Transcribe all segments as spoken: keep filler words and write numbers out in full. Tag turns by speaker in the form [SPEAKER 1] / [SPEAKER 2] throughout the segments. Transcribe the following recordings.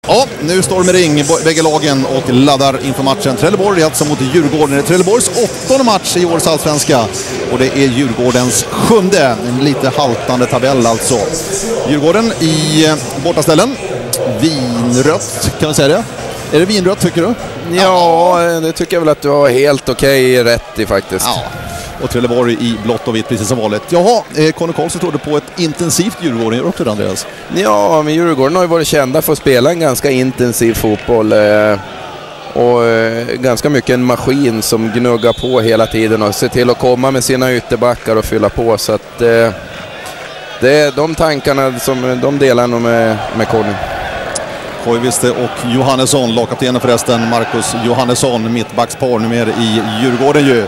[SPEAKER 1] Ja, nu står de i ring, bägge lagen, och laddar inför matchen. Trelleborg alltså mot Djurgården. Det är Trelleborgs åttonde match i årets allsvenska. Och det är Djurgårdens sjunde. En lite haltande tabell alltså. Djurgården i bortaställen. Vinrött, kan man säga det? Är det vinrött, tycker du?
[SPEAKER 2] Ja, det tycker jag väl att du har helt okej okay rätt i faktiskt.
[SPEAKER 1] Ja. Och Trelleborg i blått och vitt, precis som vanligt. Jaha, eh, Conny Karlsson trodde på ett intensivt Djurgården. Gör också det, Andreas?
[SPEAKER 2] Ja, men Djurgården har ju varit kända för att spela en ganska intensiv fotboll. Eh, och eh, ganska mycket en maskin som gnuggar på hela tiden och ser till att komma med sina ytterbackar och fylla på. Så att eh, det är de tankarna som de delar nog med, med Conny.
[SPEAKER 1] Koivisto och Johannesson, lagkaptenen förresten, Marcus Johannesson, mittbackspar numera i Djurgården ju.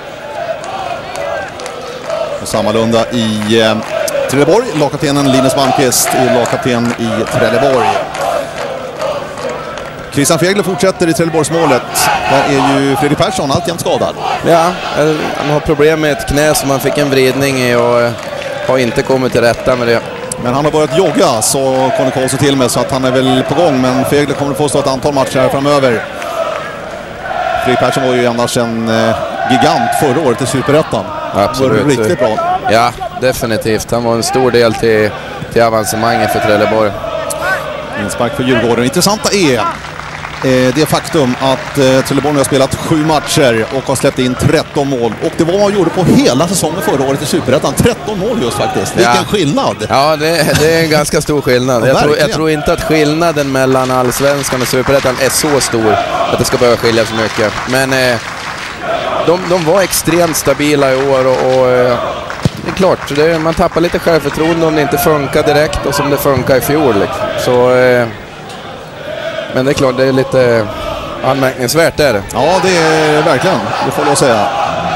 [SPEAKER 1] Och sammalunda i eh, Trelleborg, lagkaptenen Linus Malmqvist är lagkapten i Trelleborg. Christian Fegler fortsätter i Trelleborgsmålet. Där är ju Fredrik Persson alltjämt skadad.
[SPEAKER 2] Ja, han har problem med ett knä som han fick en vridning i och har inte kommit till rätta med det.
[SPEAKER 1] Men han har börjat jogga, så Conny Karlsson till med, så att han är väl på gång. Men Fegler kommer att få stå ett antal matcher här framöver. Fredrik Persson var ju annars en eh, gigant förra året i Superettan.
[SPEAKER 2] Absolut.
[SPEAKER 1] Var riktigt bra.
[SPEAKER 2] Ja, definitivt. Han var en stor del till, till avancemanget för Trelleborg.
[SPEAKER 1] Inspark för Djurgården. Intressanta är eh, det faktum att eh, Trelleborg har spelat sju matcher och har släppt in tretton mål. Och det var vad man gjorde på hela säsongen förra året i Superettan. tretton mål just faktiskt. Vilken
[SPEAKER 2] ja.
[SPEAKER 1] skillnad!
[SPEAKER 2] Ja, det, det är en ganska stor skillnad.
[SPEAKER 1] Ja,
[SPEAKER 2] jag, tror, jag tror inte att skillnaden mellan allsvenskan och Superettan är så stor att det ska behöva skilja så mycket. Men eh, de, de var extremt stabila i år och, och eh, det är klart, det, man tappar lite självförtroende om det inte funkar direkt och som det funkar i fjol. Liksom. Så, eh, men det är klart, det är lite anmärkningsvärt är det.
[SPEAKER 1] Ja, det är verkligen, det får jag säga.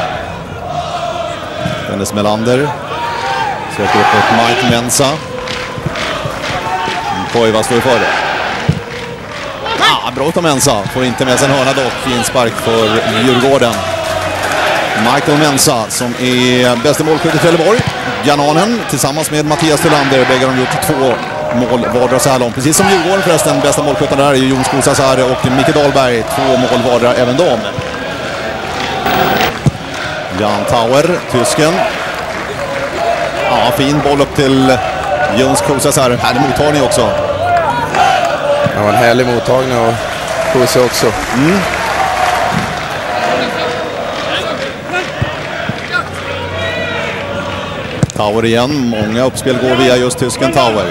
[SPEAKER 1] Dennis Melander söker upp ett Mike Mensa. Koiva står för det. Ah, bra utav Mensa, får inte med sig en hörna dock. Inspark för Djurgården. Michael Mensa som är bästa målskytt i Trelleborg. Jananen tillsammans med Mattias Tillander. Bägge har gjort två mål vardera så här långt. Precis som Djurgården förresten. Bästa målskyttarna där är Jon Skosasare och Micke Dahlberg. Två mål vardera även de. Jan Tauer, tysken. Ja, fin boll upp till Jon Skosasare. Härlig mottagning också.
[SPEAKER 2] Ja, en härlig mottagning och Kosa också.
[SPEAKER 1] Mm. Tauer igen. Många uppspel går via just tysken Tauer.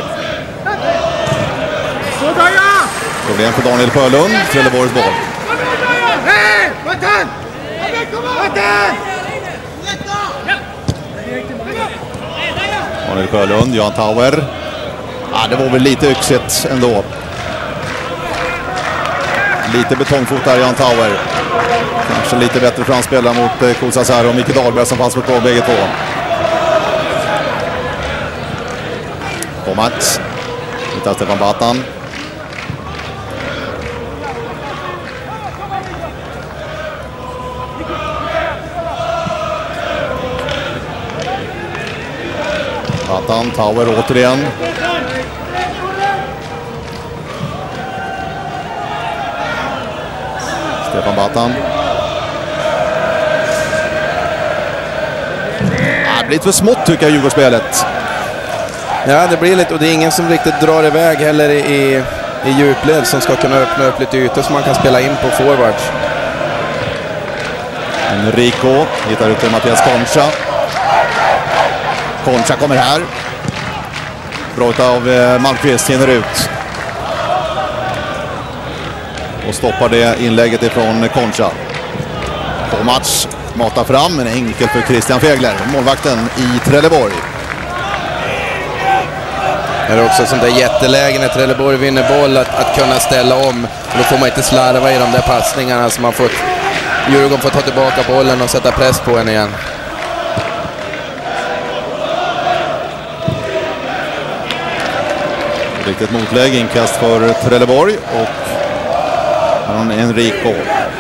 [SPEAKER 1] Problem för Daniel Sjölund. Trelleborgs boll. Daniel Sjölund, Jan Tauer. Ja, det var väl lite yxigt ändå. Lite betongfot där, Jan Tauer. Kanske lite bättre framspelare mot eh, Kosasar och Micke Dahlberg som fanns på bägge två. Komac. Hittar Stefan Batan. Batan, Tauer återigen. Stefan Batan. Ah, det blir lite för smått tycker jag, Djurgårdsspelet.
[SPEAKER 2] Ja, det blir lite, och det är ingen som riktigt drar iväg heller i, i djupled som ska kunna öppna upp lite ytor som man kan spela in på forwards.
[SPEAKER 1] Enrico hittar ut till Mattias Concha. Concha kommer här. Bra av eh, Malmqvist, hinner ut. Och stoppar det inlägget ifrån Concha. På match, matar fram, men enkelt för Christian Fegler, målvakten i Trelleborg.
[SPEAKER 2] Det är också sånt där jätteläge när Trelleborg vinner boll att, att kunna ställa om. Då får man inte slarva i de där passningarna som man fått. Djurgården får ta tillbaka bollen och sätta press på en igen.
[SPEAKER 1] Riktigt motläge, inkast för Trelleborg och Enrico.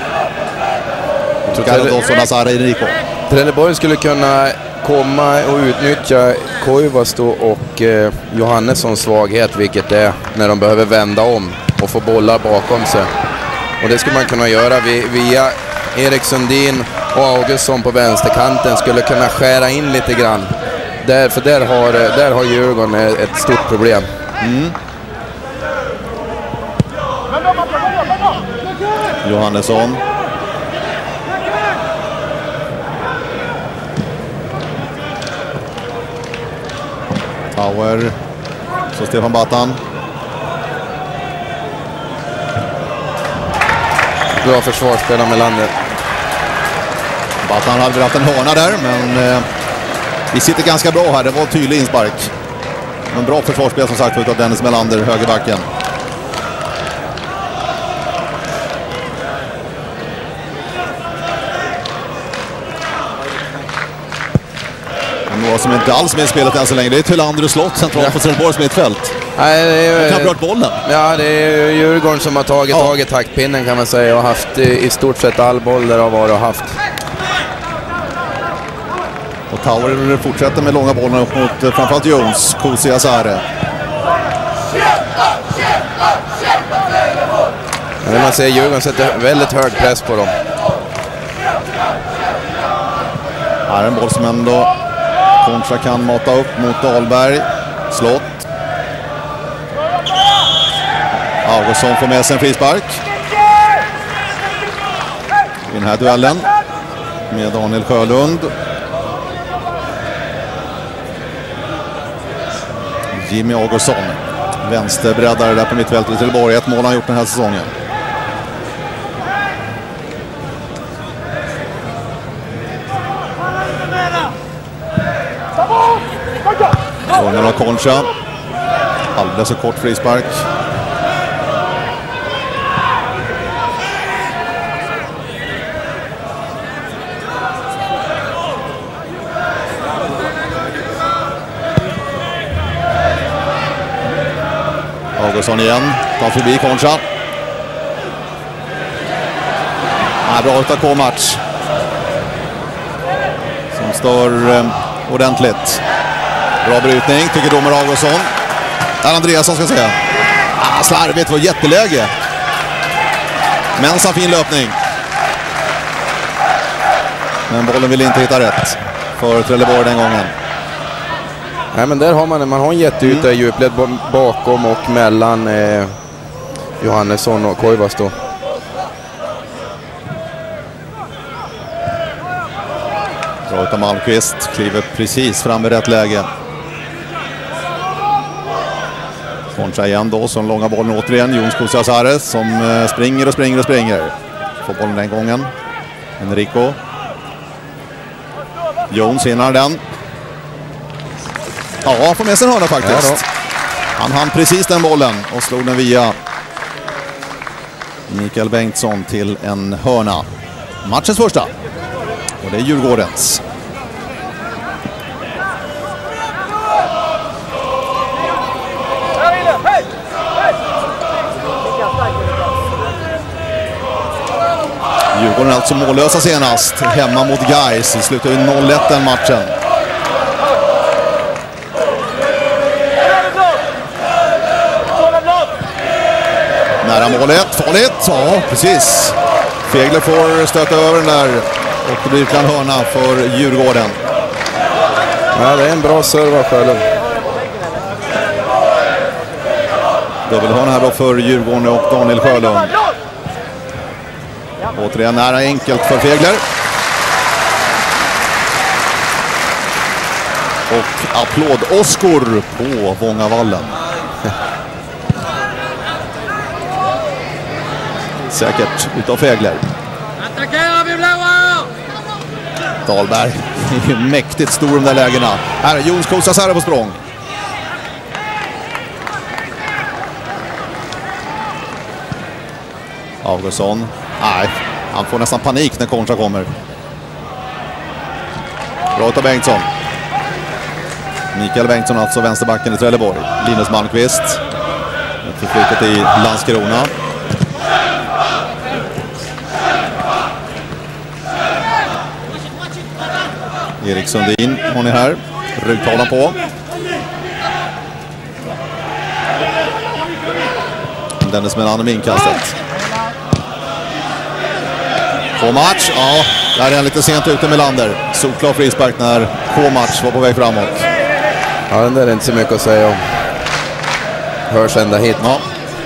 [SPEAKER 1] Enrico.
[SPEAKER 2] Trelleborg skulle kunna komma och utnyttja Koivisto och eh, Johannessons svaghet, vilket är när de behöver vända om. och få bollar bakom sig. Och det skulle man kunna göra via Erik Sundin och Augustsson på vänsterkanten, skulle kunna skära in lite grann. Där, för där har, där har Djurgården ett stort problem.
[SPEAKER 1] Mm. Johannesson. Tower. Så Stefan Batan.
[SPEAKER 2] Bra försvarsspel av Melander.
[SPEAKER 1] Batan hade väl haft en hörna där, men eh, vi sitter ganska bra här. Det var tydlig inspark. Men bra försvarsspel som sagt utav Dennis Melander, högerbacken. Några som inte alls med i spelet än så länge, det är Tylander och Slott centralt på Trelleborgs mittfält.
[SPEAKER 2] Nej, det är ju...
[SPEAKER 1] knappt rört bollen.
[SPEAKER 2] Ja, det är Djurgården som har tagit,
[SPEAKER 1] ja.
[SPEAKER 2] tagit taktpinnen kan man säga, och haft i stort sett all boll där har varit och haft.
[SPEAKER 1] Och Tower fortsätter med långa bollar upp mot framförallt Jones, Kusi Asare.
[SPEAKER 2] Ja, det man säger, Djurgården sätter väldigt hög press på dem.
[SPEAKER 1] Här är en boll som ändå Kontra kan mata upp mot Dahlberg. Slott. Augustsson får med sig en frispark i den här duellen med Daniel Sjölund. Jimmy Augustsson, vänsterbreddare där på mittfältet i Trelleborg. Ett mål han gjort den här säsongen. Gången av Concha. Alldeles så kort frispark. Augustsson igen. Tar förbi Concha. Ja, bra utav K-match. Som står eh, ordentligt. Bra brytning, tycker domar Augustsson. Där Andreasson ska säga. Ah, slarvigt, var jätteläge. Men så fin löpning. Men bollen vill inte hitta rätt för Trelleborg den gången.
[SPEAKER 2] Nej, men där har man, man har en jätteyta i mm. djupled bakom och mellan eh, Johannesson och Koivas då.
[SPEAKER 1] Bra utav Malmqvist, kliver precis fram i rätt läge. Concha igen då, som långa bollen återigen. Jones Kusiasares som eh, springer och springer och springer. Får bollen den gången. Enrico. Jones hinner den. Ja, han får med sig en hörna faktiskt. Ja, han hann precis den bollen och slog den via Mikael Bengtsson till en hörna. Matchens första. Och det är Djurgårdens. Djurgården alltså mållösa senast. Hemma mot Gais. Det slutar ju noll ett den matchen. Nära målet. Farligt. Ja, precis. Fegler får stöta över den där. Och det blir en hörna för Djurgården.
[SPEAKER 2] Ja, det är en bra serve själv.
[SPEAKER 1] Dubbelhörna här då för Djurgården och Daniel Sjölund. Återigen nära enkelt för Fegler. Och applåd Oskar på Vångavallen. Säkert utav Fegler.
[SPEAKER 3] Attackerar vi blåa!
[SPEAKER 1] Dahlberg är mäktigt stor de där lägena. Här är Jones Kusiasares på språng. Augustsson. Nej, han får nästan panik när Concha kommer. Bra utav Bengtsson. Mikael Bengtsson alltså, vänsterbacken i Trelleborg. Linus Malmqvist. Förflyttat i Landskrona. Erik Sundin, hon är här. Ruttalan på. Dennis Melander med inkastet. K-match, ja, där är han lite sent ute Melander. Solklar frispark när K-match var på väg framåt.
[SPEAKER 2] Ja, den där är inte så mycket att säga om. Hörs ända hit.
[SPEAKER 1] Ja.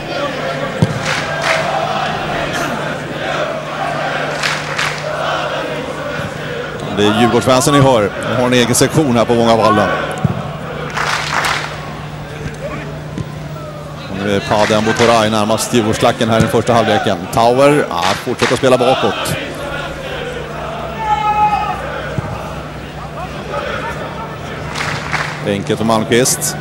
[SPEAKER 1] Det är Djurgårdsfansen ni hör. De har en egen sektion här på Vångavallen. Och nu är Padden Botoray närmast Djurgårdsklacken här i den första halvleken. Tauer ja, fortsätter spela bakåt. Enkelt för Malmqvist.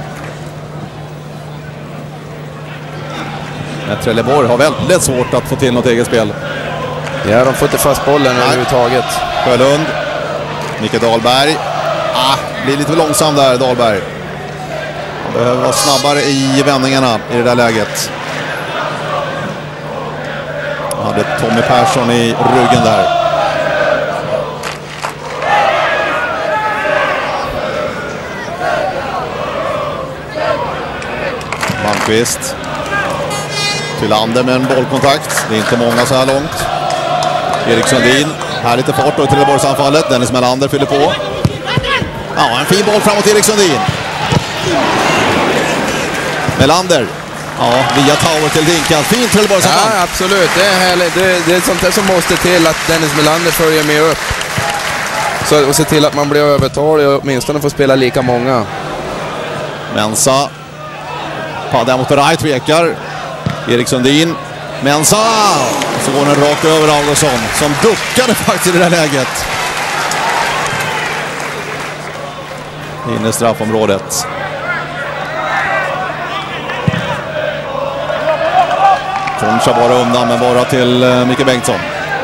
[SPEAKER 1] Men Trelleborg har väldigt svårt att få till något eget spel.
[SPEAKER 2] Ja, de får inte fast bollen Nej. överhuvudtaget.
[SPEAKER 1] Sjölund. Micke Dahlberg. Ah, blir lite för långsam där, Dahlberg. Han behöver vara snabbare i vändningarna i det där läget. Han hade Tommy Persson i ryggen där. Malmqvist. Tylander med en bollkontakt. Det är inte många så här långt. Erik Sundin. Här lite fart då i Trelleborgsanfallet. Dennis Melander fyller på. Ja, en fin boll framåt Erik Sundin. Melander. Ja, via Tauer till Dinkan. Fint Trelleborgsanfall.
[SPEAKER 2] Ja, absolut. Det är härligt. Det, det är sånt där som måste till att Dennis Melander följer med upp. Så, och se till att man blir övertalig och åtminstone får spela lika många.
[SPEAKER 1] Mensa. Padden mot Rai tvekar. Erik Sundin. Mensa! Så går den rakt över Augustsson som duckade faktiskt i det där läget. In i straffområdet. Koncha bara undan men bara till uh, Micke Bengtsson.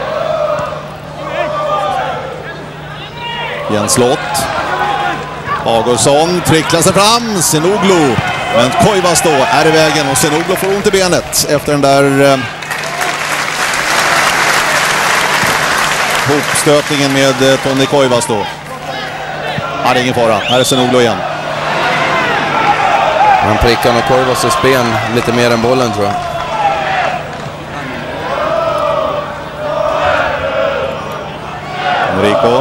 [SPEAKER 1] Jens Lott. Augustsson tricklar sig fram. Senoglu. Men Koivas då är i vägen och Senoglu får ont i benet efter den där uh, hopstötningen med uh, Tony Koivas då. Ja, det är ingen fara. Här är Senoglu igen.
[SPEAKER 2] Han prickar nog Koivas och spen lite mer än bollen tror jag.
[SPEAKER 1] Enrico.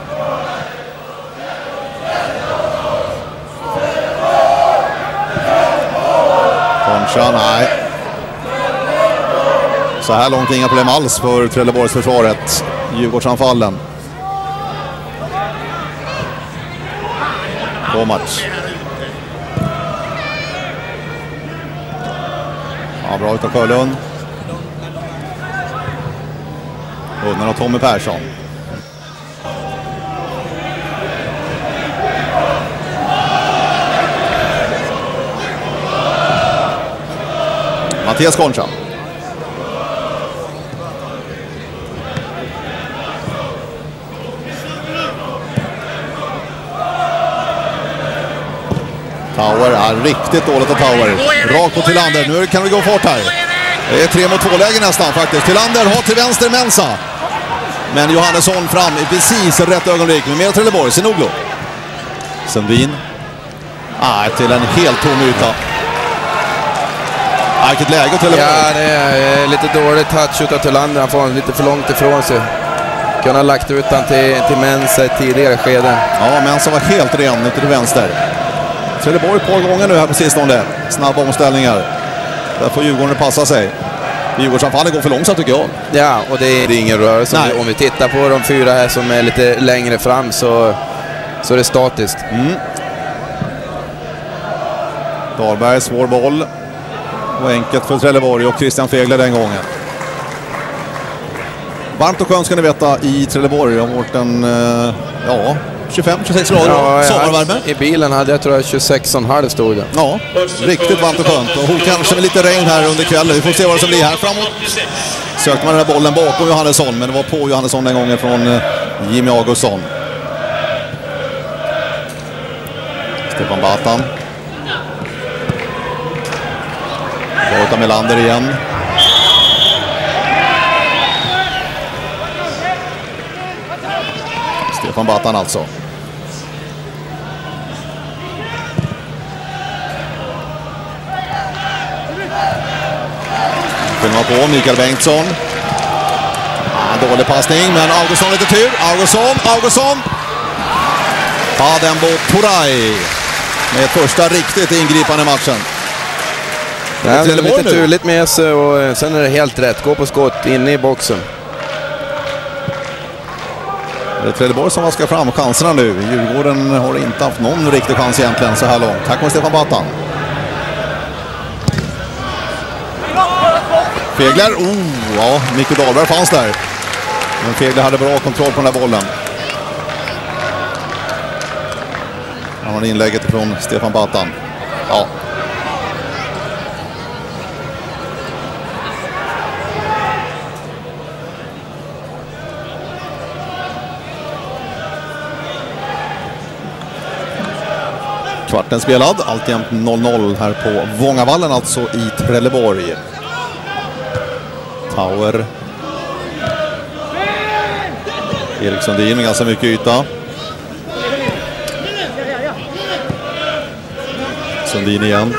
[SPEAKER 1] Concha, nej. Så här långt inga problem alls för Trelleborgs försvaret. Djurgårdsanfallen. På match. Ja, bra utav Sjölund. Undan och Tommy Persson. Mattias Concha. Tauer är riktigt dåligt av Tauer. Rakt på Tylander. Nu kan vi gå fort här. Det är tre mot två läge nästan faktiskt. Tylander har till vänster Mensa. Men Johannesson fram i precis rätt ögonblick. Med mer Trelleborg. Senoglu. Sundin. Ah, till en helt tom yta. Ah, vilket läge Trelleborg.
[SPEAKER 2] Ja, det är lite dålig touch utav Tylander. Han får han lite för långt ifrån sig. Kunde ha lagt ut han till, till Mensa i tidigare skede.
[SPEAKER 1] Ja, Mensa var helt ren ute till vänster. Trelleborg ett par gånger nu här på sistone. Snabba omställningar. Där får Djurgården passa sig. Djurgårdsanfallet går för långsamt tycker jag.
[SPEAKER 2] Ja, och det är, det är ingen rörelse. Om vi tittar på de fyra här som är lite längre fram så, så är det statiskt.
[SPEAKER 1] Mm. Dahlberg, svår boll. Och enkelt för Trelleborg och Christian Fegler den gången. Varmt och skönt ska ni veta i Trelleborg. Om vårt en, ja, tjugofem till tjugosex grader ja, sommarvärme.
[SPEAKER 2] I bilen hade jag tror jag tjugosex komma fem stod det.
[SPEAKER 1] Ja, riktigt varmt och skönt. Och hon kanske med lite regn här under kvällen. Vi får se vad det som blir här framåt. Sökte man den här bollen bakom Johannesson, men det var på Johannesson den gången från Jimmy Augustsson. Stefan Batan. Borta Melander igen. Stefan Batan alltså. Filmar på Mikael Bengtsson. Ja, dålig passning, men Augustsson lite tur. Augustsson, Augustsson. Adembo Turay med ett första riktigt ingripande matchen.
[SPEAKER 2] Det är lite turligt med sig och sen är det helt rätt. Gå på skott inne i boxen.
[SPEAKER 1] Det är Trelleborg som ska fram chanserna nu. Djurgården har inte haft någon riktig chans egentligen så här långt. Här kommer Stefan Battan. Fegler, oh, ja, Micke Dahlberg fanns där. Men Fegler hade bra kontroll på den här bollen. Han har inlägget från Stefan Battan. Ja. Kvarten spelad, alltjämt noll noll här på Vångavallen, alltså i Trelleborg. Tauer. Erik Sundin med ganska mycket yta. Sundin igen.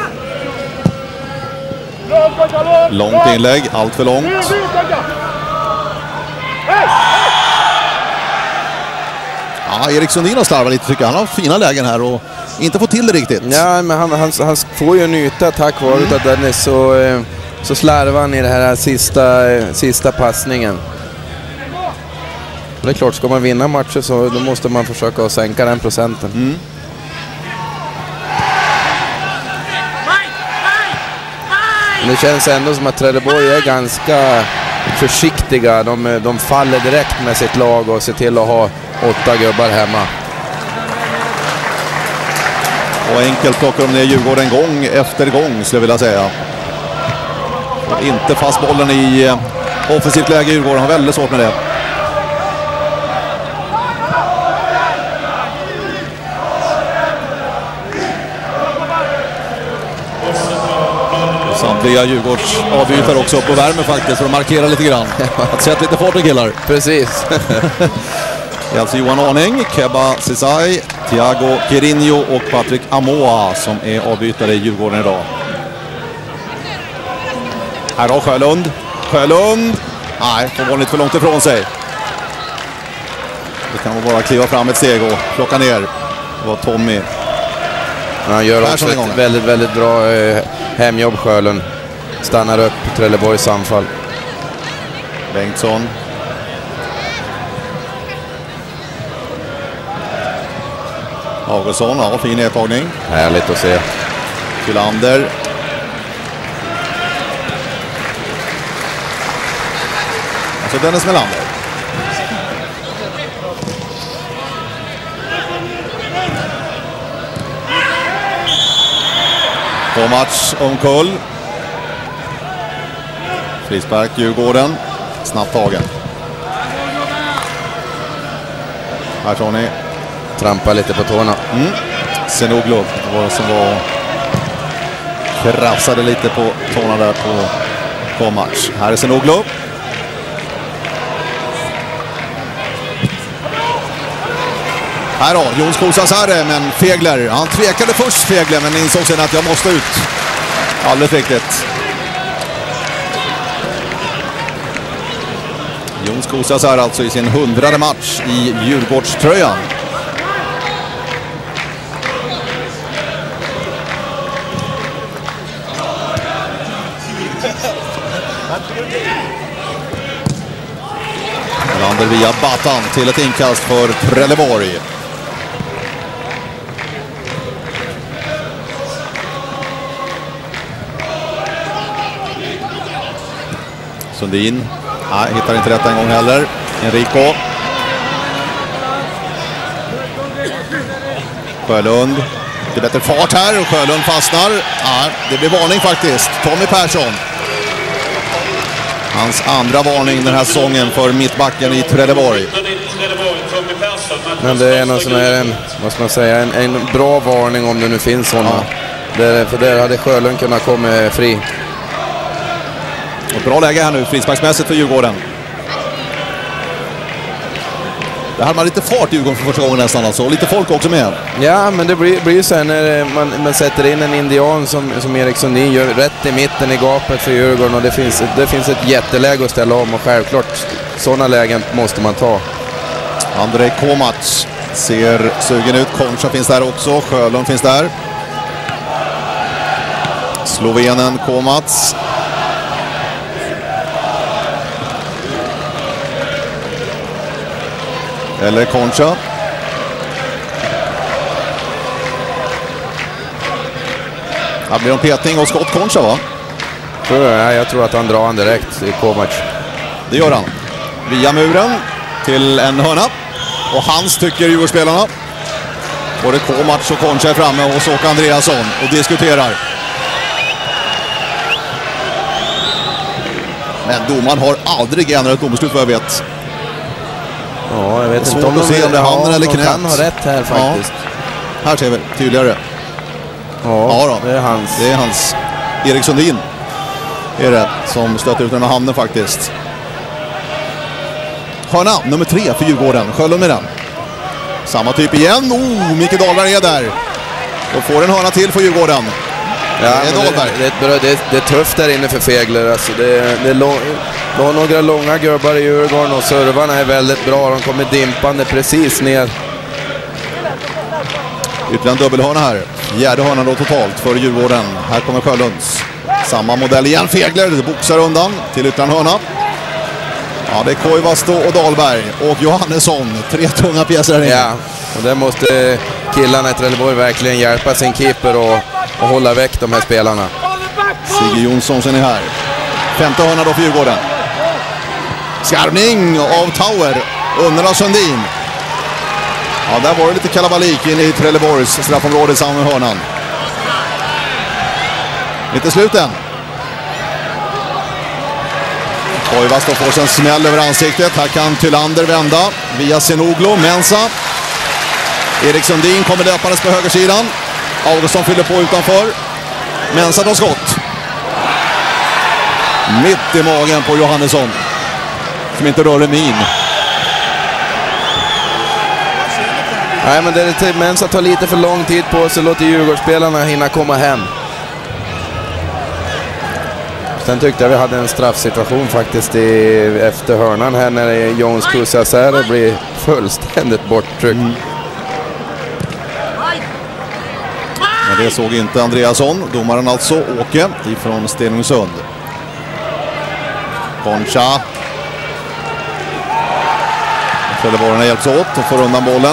[SPEAKER 1] Långt inlägg, allt för långt. Ja, Erik Sundin har slarvat lite tycker jag. Han har fina lägen här och inte fått till det riktigt.
[SPEAKER 2] Ja, men han, han, han får ju en yta tack vare mm. att den är så, så slarvar han i det här sista, sista passningen. Det är klart, ska man vinna matcher så då måste man försöka att sänka den procenten.
[SPEAKER 1] Mm.
[SPEAKER 2] Men det känns ändå som att Trelleborg är ganska försiktiga. De, de faller direkt med sitt lag och ser till att ha åtta gubbar hemma.
[SPEAKER 1] Och enkelt plockar de ner Djurgården gång efter gång skulle jag vilja säga. Och inte fast bollen i offensivt läge. Djurgården har väldigt svårt med det. Samtliga Djurgårds avbyter också upp och värmer faktiskt för att markera lite grann. Att sätta lite fart med killar.
[SPEAKER 2] Precis.
[SPEAKER 1] Det är alltså Johan Arning, Keba Sisai, Thiago Quirinho och Patrick Amoa som är avbytare i Djurgården idag. Här har Sjölund. Sjölund! Nej, får vara lite för långt ifrån sig. Det kan bara kliva fram ett steg och plocka ner. Det var Tommy.
[SPEAKER 2] Han gör också ett väldigt, väldigt bra eh, hemjobb, Sjölund. Stannar upp Trelleborgs anfall.
[SPEAKER 1] Bengtsson. Augustsson, ja, fin nedtagning.
[SPEAKER 2] Härligt att se.
[SPEAKER 1] Kylander. Alltså Dennis Melander. På match omkull. Frispark Djurgården. Snabbt tagen. Här tar ni.
[SPEAKER 2] Trampa lite på tårna.
[SPEAKER 1] Mm. Zenoglu var det som var krafsade lite på tårna där på, på match. Här är Zenoglu. Här då, Jons Kosas här, men Fegler, han tvekade först Fegler men insåg sen att jag måste ut. Alldeles riktigt. Jons Kosas här alltså i sin hundrade match i Djurgårdströjan. Lander via Battan till ett inkast för Trelleborg. Sundin. Nej, hittar inte rätt en gång heller. Enrico. Sjölund. Det är bättre fart här och Sjölund fastnar. Ja, det blir varning faktiskt. Tommy Persson. Hans andra varning den här säsongen för mittbacken i Trelleborg.
[SPEAKER 2] Men det är någon som är en, vad ska man säga, en, en bra varning om det nu finns sådana. Ja. Där, för där hade Sjölund kunnat komma fri.
[SPEAKER 1] Och bra läge här nu, frisparksmässigt för Djurgården. Det hade man lite fart i Djurgården för första gången nästan alltså. Och lite folk också med.
[SPEAKER 2] Ja, men det blir, blir ju så här när man, man sätter in en indian som, som Erik Sundin gör rätt i mitten i gapet för Djurgården. Och det finns, det finns ett jätteläge att ställa om och självklart sådana lägen måste man ta.
[SPEAKER 1] Andrej Komac ser sugen ut. Koncha finns där också. Sjölund finns där. Slovenen Komac. Eller Koncha. Det blir en petning och skott Koncha, va?
[SPEAKER 2] Tror jag, jag tror att han drar han direkt i Komac.
[SPEAKER 1] Det gör han. Via muren till en hörna. Och hans tycker Djurgårdsspelarna. Både Komac och Koncha är framme och så åker Andreasson och diskuterar. Men domaren har aldrig ändrat ett domslut vad jag vet.
[SPEAKER 2] Ja, jag vet
[SPEAKER 1] inte
[SPEAKER 2] om
[SPEAKER 1] de se om det är handen eller knät.
[SPEAKER 2] Han har rätt här faktiskt.
[SPEAKER 1] Ja. Här ser vi tydligare.
[SPEAKER 2] Ja,
[SPEAKER 1] ja då.
[SPEAKER 2] det är hans.
[SPEAKER 1] Det är hans. Erik Sundin är det som stöter ut den med handen faktiskt. Hörna, nummer tre för Djurgården. Sjölund med den. Samma typ igen. Oh, Micke Dahlberg är där. Och får en hörna till för Djurgården.
[SPEAKER 2] Ja, det, är det, det, är ett bra, det, är, det är tufft där inne för Fegler. Alltså det, det är lång, det har några långa gubbar i Djurgården och servarna är väldigt bra. De kommer dimpande precis ner.
[SPEAKER 1] Ytterligare en dubbelhörna här. Fjärde hörnan då totalt för Djurgården. Här kommer Sjölunds. Samma modell igen. Fegler boxar undan till ytterligare en hörna. Ja, det är Koivasto och Dahlberg och Johannesson. Tre tunga pjäser här inne.
[SPEAKER 2] Ja, och där måste killarna i Trelleborg verkligen hjälpa sin keeper och, och hålla väck de här spelarna.
[SPEAKER 1] Sigge Jonsson sen är här. Femte hörna då för Djurgården. Skarvning av Tauer. Under Sundin. Ja, där var det lite kalabalik in i Trelleborgs straffområde samma med hörnan. Inte slut än. Koivasto får sig en smäll över ansiktet. Här kan Tylander vända via Senoglo, Mensa. Erik Sundin kommer löpandes på högersidan. Augustsson fyller på utanför. Mensa tar skott. Mitt i magen på Johannesson. Som inte rör en min.
[SPEAKER 2] Nej, men det är Mensa tar lite för lång tid på sig. Låter Djurgårdsspelarna hinna komma hem. Sen tyckte jag vi hade en straffsituation faktiskt i, efter hörnan här när Jones Kusiasere blir fullständigt borttryckt. Mm.
[SPEAKER 1] Men det såg inte Andreasson. Domaren alltså Åke ifrån Stenungsund. Koncha. Trelleborgarna hjälps åt och får undan bollen.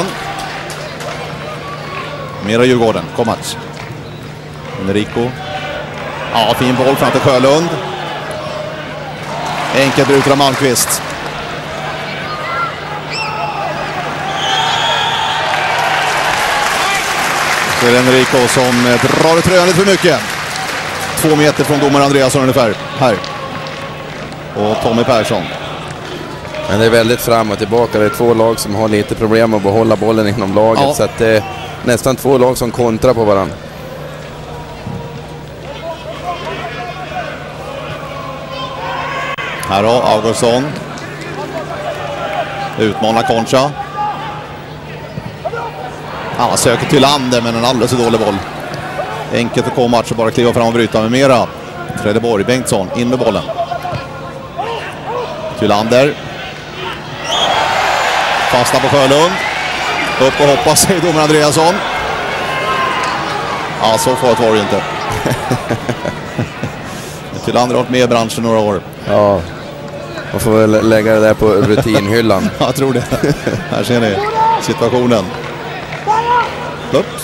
[SPEAKER 1] Mera Djurgården. Komac. Enrico. Ja, fin boll fram till Sjölund. Enkelt ut av Malmqvist. Det är Enrico som drar tröjan lite för mycket. Två meter från domare Andreasson ungefär. Här. Och Tommy Persson.
[SPEAKER 2] Men det är väldigt fram och tillbaka. Det är två lag som har lite problem att behålla bollen inom laget. Ja. Så att det är nästan två lag som kontrar på varandra.
[SPEAKER 1] Här har Augustsson. Utmanar Koncha. Han söker till Lander men en alldeles så dålig boll. Enkelt att komma match och bara kliva fram och bryta med mera. Trelleborg, Bengtsson in med bollen. Till Lander. Fasta på Sjölund. Upp och hoppas, säger domaren Andreasson. Ja, så farligt var det inte. Till Lander har varit med i branschen några år.
[SPEAKER 2] Ja, man får väl lägga det där på rutinhyllan.
[SPEAKER 1] Jag tror det. Här ser ni situationen. Ups.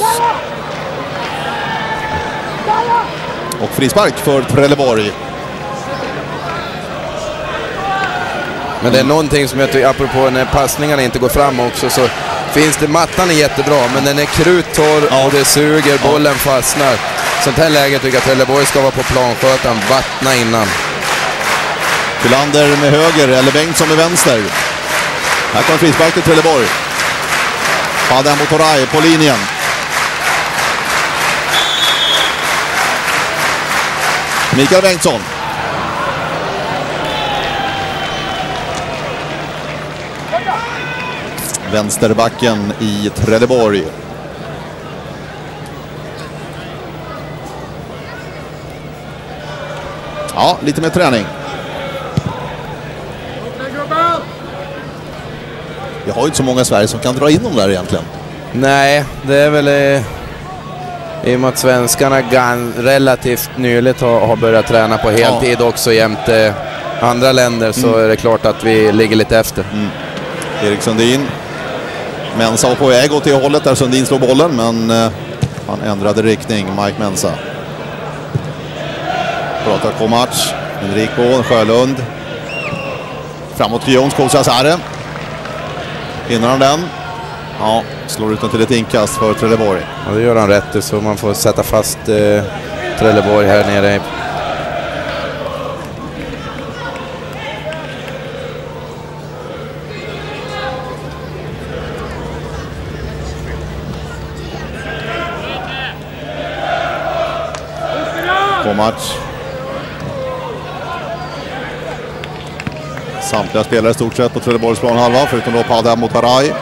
[SPEAKER 1] Och frispark för Trelleborg.
[SPEAKER 2] Men det är någonting som jag tycker, apropå när passningarna inte går fram också, så finns det, mattan är jättebra, men den är kruttorr ja. och det suger, bollen ja. fastnar. Sånt här läge tycker jag att Trelleborg ska vara på planskötan, vattna innan.
[SPEAKER 1] Tylander med höger, eller Bengtsson med vänster. Här kommer frispark till Trelleborg. Faden Motoray på linjen. Mikael Bengtsson. Vänsterbacken i Trelleborg. Ja, lite mer träning. Vi har ju inte så många i Sverige som kan dra in dem där egentligen.
[SPEAKER 2] Nej, det är väl eh, i och med att svenskarna gan, relativt nyligt har, har börjat träna på heltid ja. också jämte andra länder så mm. är det klart att vi ligger lite efter.
[SPEAKER 1] Mm. Erik Sundin. Mensa var på väg åt det hållet där Sundin slår bollen, men eh, han ändrade riktning. Mike Mensa. Pratar Komac. Enrico Sjölund. Framåt till Jones Kosasare. Hinner han den? Ja, slår ut den till ett inkast för Trelleborg.
[SPEAKER 2] Ja, det gör han rätt så man får sätta fast eh, Trelleborg här nere.
[SPEAKER 1] Komac. Samtliga spelare i stort sett på Trelleborgs planhalva, förutom då Padam mot Harai.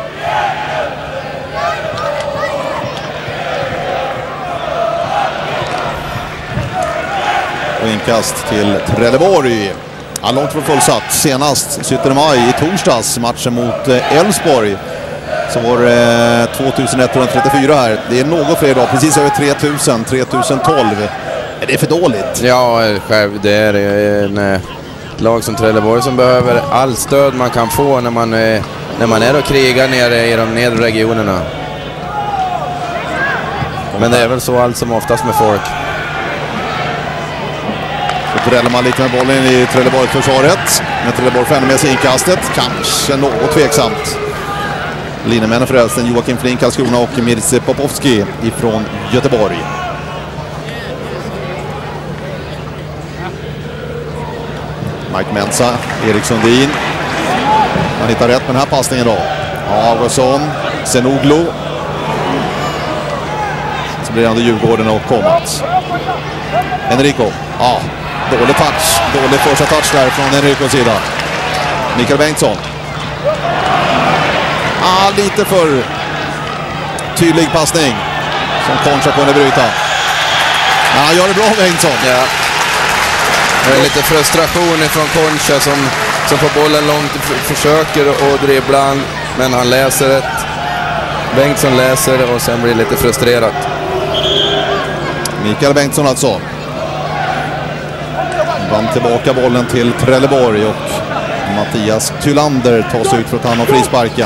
[SPEAKER 1] Och inkast till Trelleborg. Ja, långt från fullsatt. Senast sjuttonde maj i torsdags matchen mot Elfsborg. Så var det tvåtusenetthundratrettiofyra här. Det är något fler idag, precis över tre tusen, tre tusen tolv. Är det för dåligt?
[SPEAKER 2] Ja, själv det är en lag som Trelleborg som behöver all stöd man kan få när man, när man är och krigar nere i de nedre regionerna. Men det är väl så allt som oftast med folk.
[SPEAKER 1] Så dräller man lite med bollen i Trelleborg-försvaret. Men Trelleborg får ännu med sig inkastet. Kanske något tveksamt. Linemännen förresten Joakim Flink, Karlskrona och Mirce Popovski ifrån Göteborg. Mike Mensa, Erik Sundin. Man hittar rätt med den här passningen då. Augustsson, Senoglu. Så blir det ändå Djurgården och Komac. Enrico, ja, dålig touch. Dålig första touch där från Enricos sida. Mikael Bengtsson. Ah, lite för tydlig passning som Concha kunde bryta. Men han gör det bra, Bengtsson.
[SPEAKER 2] Ja. Det är lite frustration från Concha som, som får bollen långt, försöker att dribbla, men han läser rätt. Bengtsson läser och sen blir lite frustrerad.
[SPEAKER 1] Mikael Bengtsson alltså. Vann tillbaka bollen till Trelleborg och Mattias Tylander tas ut för att ta hand om frisparken.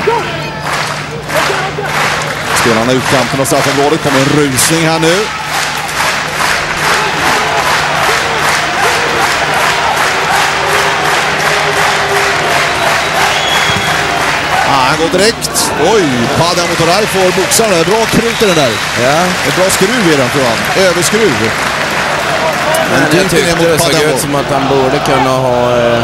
[SPEAKER 1] Spelarna ut kampen av straffområdet. Kommer en rusning här nu. Ah, han går direkt. Oj, Padam mot Harai får boxarna. Bra krut i den där.
[SPEAKER 2] Ja.
[SPEAKER 1] Ett bra skruv i den, tror jag. Överskruv.
[SPEAKER 2] Men jag tyckte det såg ut som att han borde kunna ha... Eh...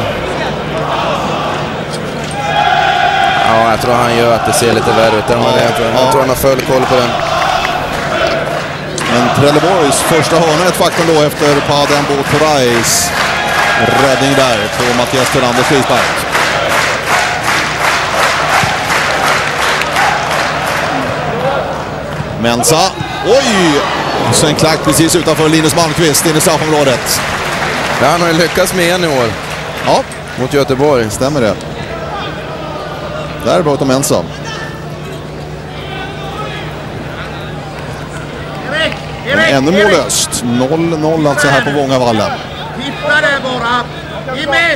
[SPEAKER 2] Ja, jag tror han gör att det ser lite värre ut. Ja, jag, tror, ja. jag tror han har full koll på den.
[SPEAKER 1] Men Trelleborgs första hörna är ett faktum då efter Padam mot Harais räddning där på Mattias Tylanders frispark. Mensa. Oj! Och så en klack precis utanför Linus Malmqvist in i straffområdet.
[SPEAKER 2] Ja, han har ju lyckats med en i år.
[SPEAKER 1] Ja.
[SPEAKER 2] Mot Göteborg.
[SPEAKER 1] Stämmer det. Där är bra utav Mensa. Men ännu mållöst. noll noll alltså här på Vångavallen.
[SPEAKER 3] Titta där bara! Jimmy!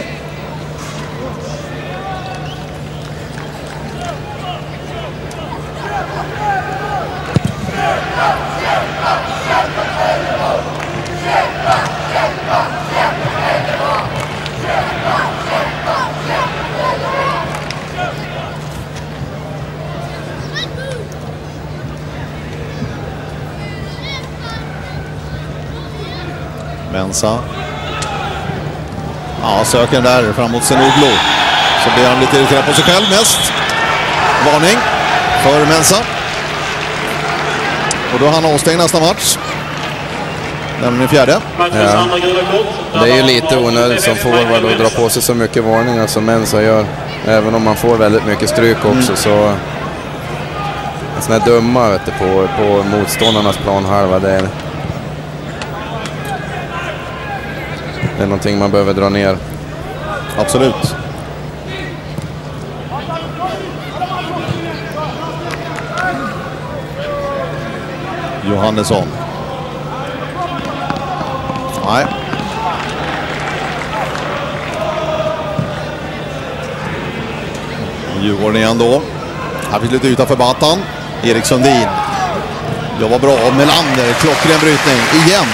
[SPEAKER 1] Mensa. Ja, söker där framåt Senoglu. Så blir han lite irriterad på sig själv mest. Varning för Mensa. Och då har han avstängd nästa match. Nämligen fjärde.
[SPEAKER 2] Ja. Det är ju lite onödigt som forward att dra på sig så mycket varningar som Mensa gör. Även om man får väldigt mycket stryk också mm. så såna här dumma vet du, på, på motståndarnas planhalva. Det är, det är någonting man behöver dra ner.
[SPEAKER 1] Absolut. Johannesson. Nej. Djurgården igen då. Här finns lite utanför Batan. Erik Sundin. Jobbar bra. Melander. Klockren brytning. Igen.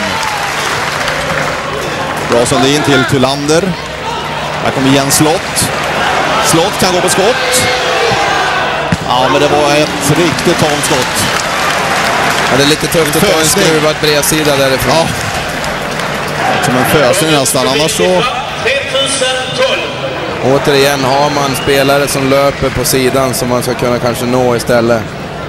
[SPEAKER 1] Bra Sundin till Tylander. Här kommer igen Slott. Slott kan gå på skott. Ja, men det var ett riktigt tamt skott.
[SPEAKER 2] Ja, det är lite tufft att ta en skruvad bredsida därifrån.
[SPEAKER 1] Ja. Som en fösning nästan. Annars så...
[SPEAKER 2] Återigen har man spelare som löper på sidan som man ska kunna kanske nå istället.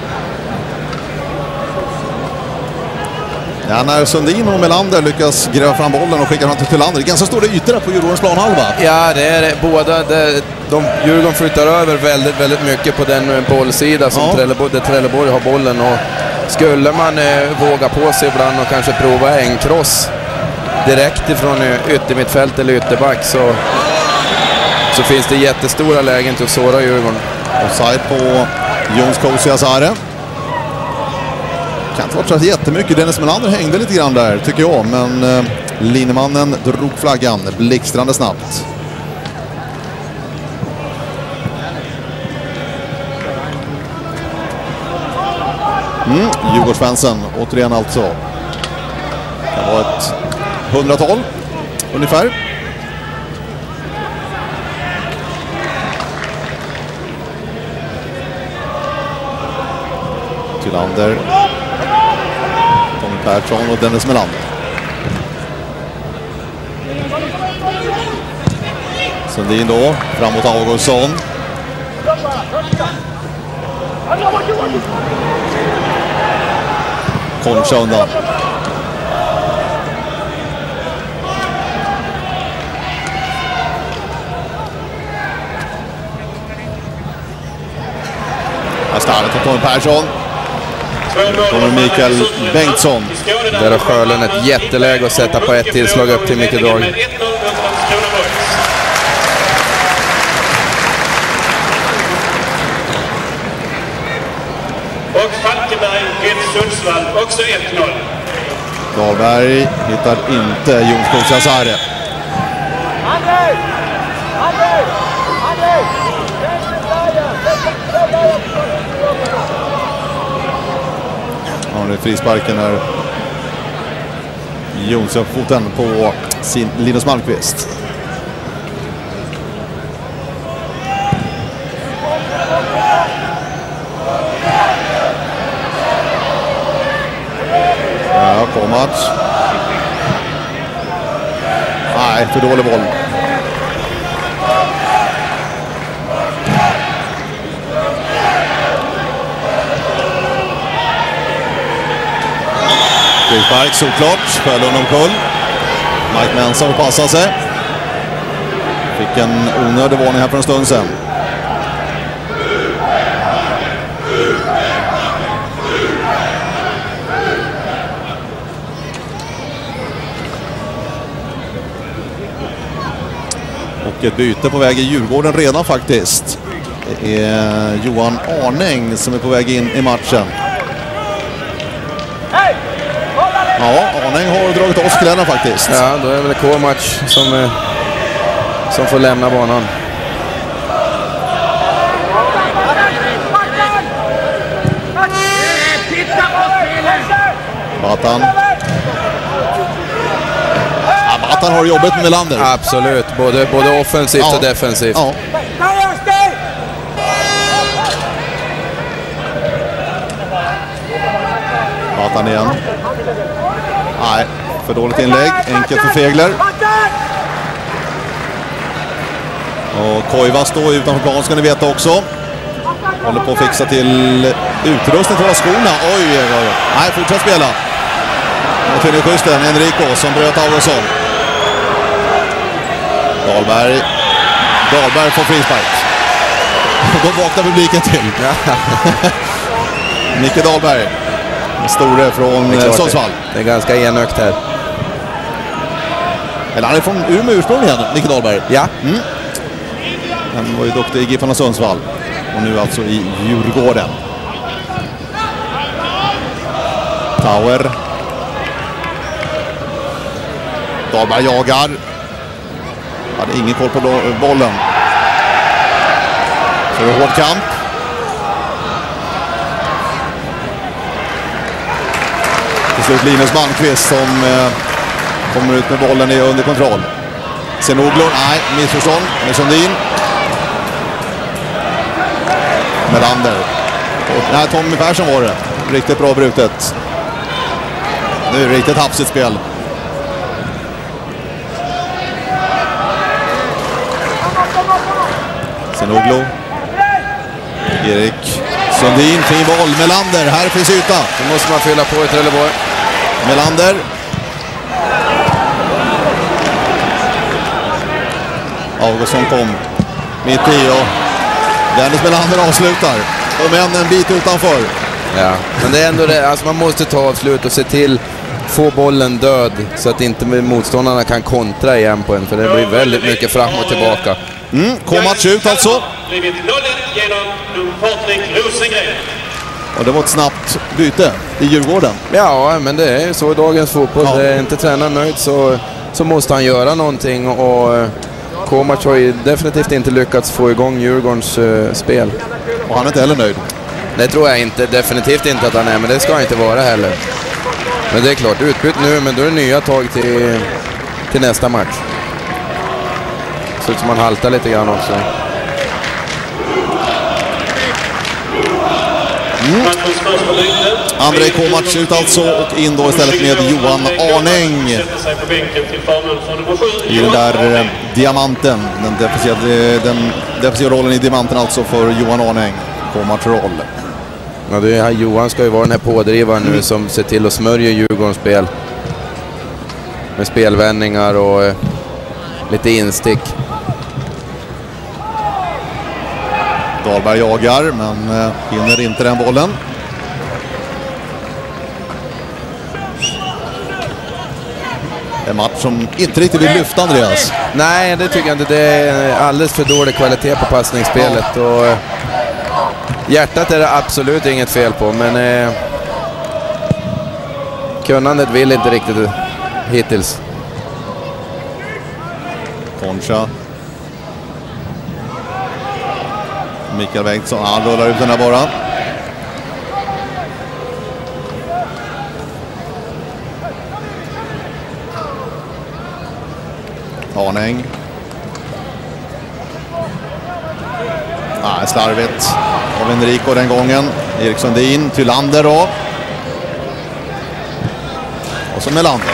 [SPEAKER 1] Ja, när Sundin och Melander lyckas gräva fram bollen och skicka den till Tylander. Det är ganska stora ytor på Djurgårdens planhalva.
[SPEAKER 2] Ja, det är det. Båda. Det, de, Djurgården flyttar över väldigt, väldigt mycket på den bollsida som ja. Trelleborg, där Trelleborg har bollen. Och skulle man eh, våga på sig ibland och kanske prova en cross direkt ifrån yttermittfält eller ytterback så, så finns det jättestora lägen till att såra Djurgården.
[SPEAKER 1] Offside på Jons Kosiasare. Kan inte vara så jättemycket. Dennis Melander hängde lite grann där tycker jag. Men eh, linjemannen drog flaggan blixtrande snabbt. Mm, Djurgårdsfansen återigen alltså. Det var ett hundratal ungefär. Tylander, Tommy Persson och Dennis Melander. Sundin då, framåt Augustsson. Koncha undan. Här startar Tommy Persson. Kommer Mikael Bengtsson.
[SPEAKER 2] Där har Sjölund ett jätteläge att sätta på ett tillslag upp till Micke Drag.
[SPEAKER 4] Och Falkenberg till Sundsvall också ett noll.
[SPEAKER 1] Dahlberg hittar inte Jons Kosiasare.
[SPEAKER 3] Andrej! Andrej! Andrej!
[SPEAKER 1] Ja, det är frisparken här. Jonsson på foten på sin Linus Malmqvist. Ja, Komac. Nej, för dålig boll. Frispark, såklart. Sjölund omkull. Mike Mensah får passa sig. Fick en onödig varning här för en stund sedan. Och ett byte på väg i Djurgården redan faktiskt. Det är Johan Arning som är på väg in i matchen. Ja, Arning har dragit av skläderna faktiskt.
[SPEAKER 2] Ja, då är det väl Komac som, som får lämna banan.
[SPEAKER 1] Batan. Ja, Batan har jobbet med Melander.
[SPEAKER 2] Absolut, både, både offensivt ja. och defensivt.
[SPEAKER 1] Ja. Batan igen. Nej, för dåligt inlägg. Enkelt för Fegler. Och Koiva står utanför plan ska ni veta också. Håller på att fixa till utrustning till våra skorna. Oj, oj, oj. Nej, fortsätt spela. Och till schyssten, Enrico som bröt Augustsson. Dahlberg. Dahlberg får frispark. Då vaknar publiken till. Micke Dahlberg. Store från Sundsvall.
[SPEAKER 2] Det är ganska enökt här.
[SPEAKER 1] Eller han är från Umeå ursprungligen, Micke Dahlberg.
[SPEAKER 2] Ja.
[SPEAKER 1] Mm. Han var ju duktig i Giffarna Sundsvall. Och nu alltså i Djurgården. Tauer. Dahlberg jagar. Hade ingen koll på bollen. Så det är hård kamp. Till slut Linus Malmqvist som eh, kommer ut med bollen i under kontroll. Senoglo, nej, missförstånd med Sundin. Melander. Och, nej, Tommy Persson var det. Riktigt bra brutet. Nu är det riktigt hafsigt spel. Senoglo. Erik Sundin, fin boll. Melander, här finns yta.
[SPEAKER 2] Då måste man fylla på i Trelleborg.
[SPEAKER 1] Melander. Augustsson kom mitt i och Dennis Melander avslutar. Om än en bit utanför.
[SPEAKER 2] Ja, men det är ändå det. Alltså man måste ta avslut och se till få bollen död så att inte motståndarna kan kontra igen på en. För det blir väldigt mycket fram och tillbaka.
[SPEAKER 1] Mm, kom match ut alltså. Och det var ett snabbt byte i Djurgården.
[SPEAKER 2] Ja, men det är så i dagens fotboll. Ja. Det är inte tränaren nöjd så, så måste han göra någonting. Och Komac har ju definitivt inte lyckats få igång Djurgårdens uh, spel.
[SPEAKER 1] Och han är inte heller nöjd.
[SPEAKER 2] Det tror jag inte. Definitivt inte att han är, men det ska han inte vara heller. Men det är klart, utbytt nu, men då är det nya tag till, till nästa match. Så ut som man haltar lite grann också.
[SPEAKER 1] Mm. Andrei Komac ut alltså och in då istället med Johan Arnäng i den där eh, diamanten. Den defensiva, den defensiva rollen i diamanten alltså för Johan Arnäng. Komac roll.
[SPEAKER 2] Ja, det är, Johan ska ju vara den här pådrivaren nu som ser till att smörja Djurgårdens spel. Med spelvändningar och eh, lite instick.
[SPEAKER 1] Dahlberg jagar, men eh, hinner inte den bollen. En match som inte riktigt vill lyfta, Andreas.
[SPEAKER 2] Nej, det tycker jag inte. Det är alldeles för dålig kvalitet på passningsspelet. Ja. Och, eh, hjärtat är det absolut inget fel på, men eh, kunnandet vill inte riktigt hittills.
[SPEAKER 1] Concha. Mikael Bengtsson, han rullar ut den här bara. Arnäng. Ah, slarvigt av Enrico den gången. Erik Sundin, Tylander då. Och så Melander.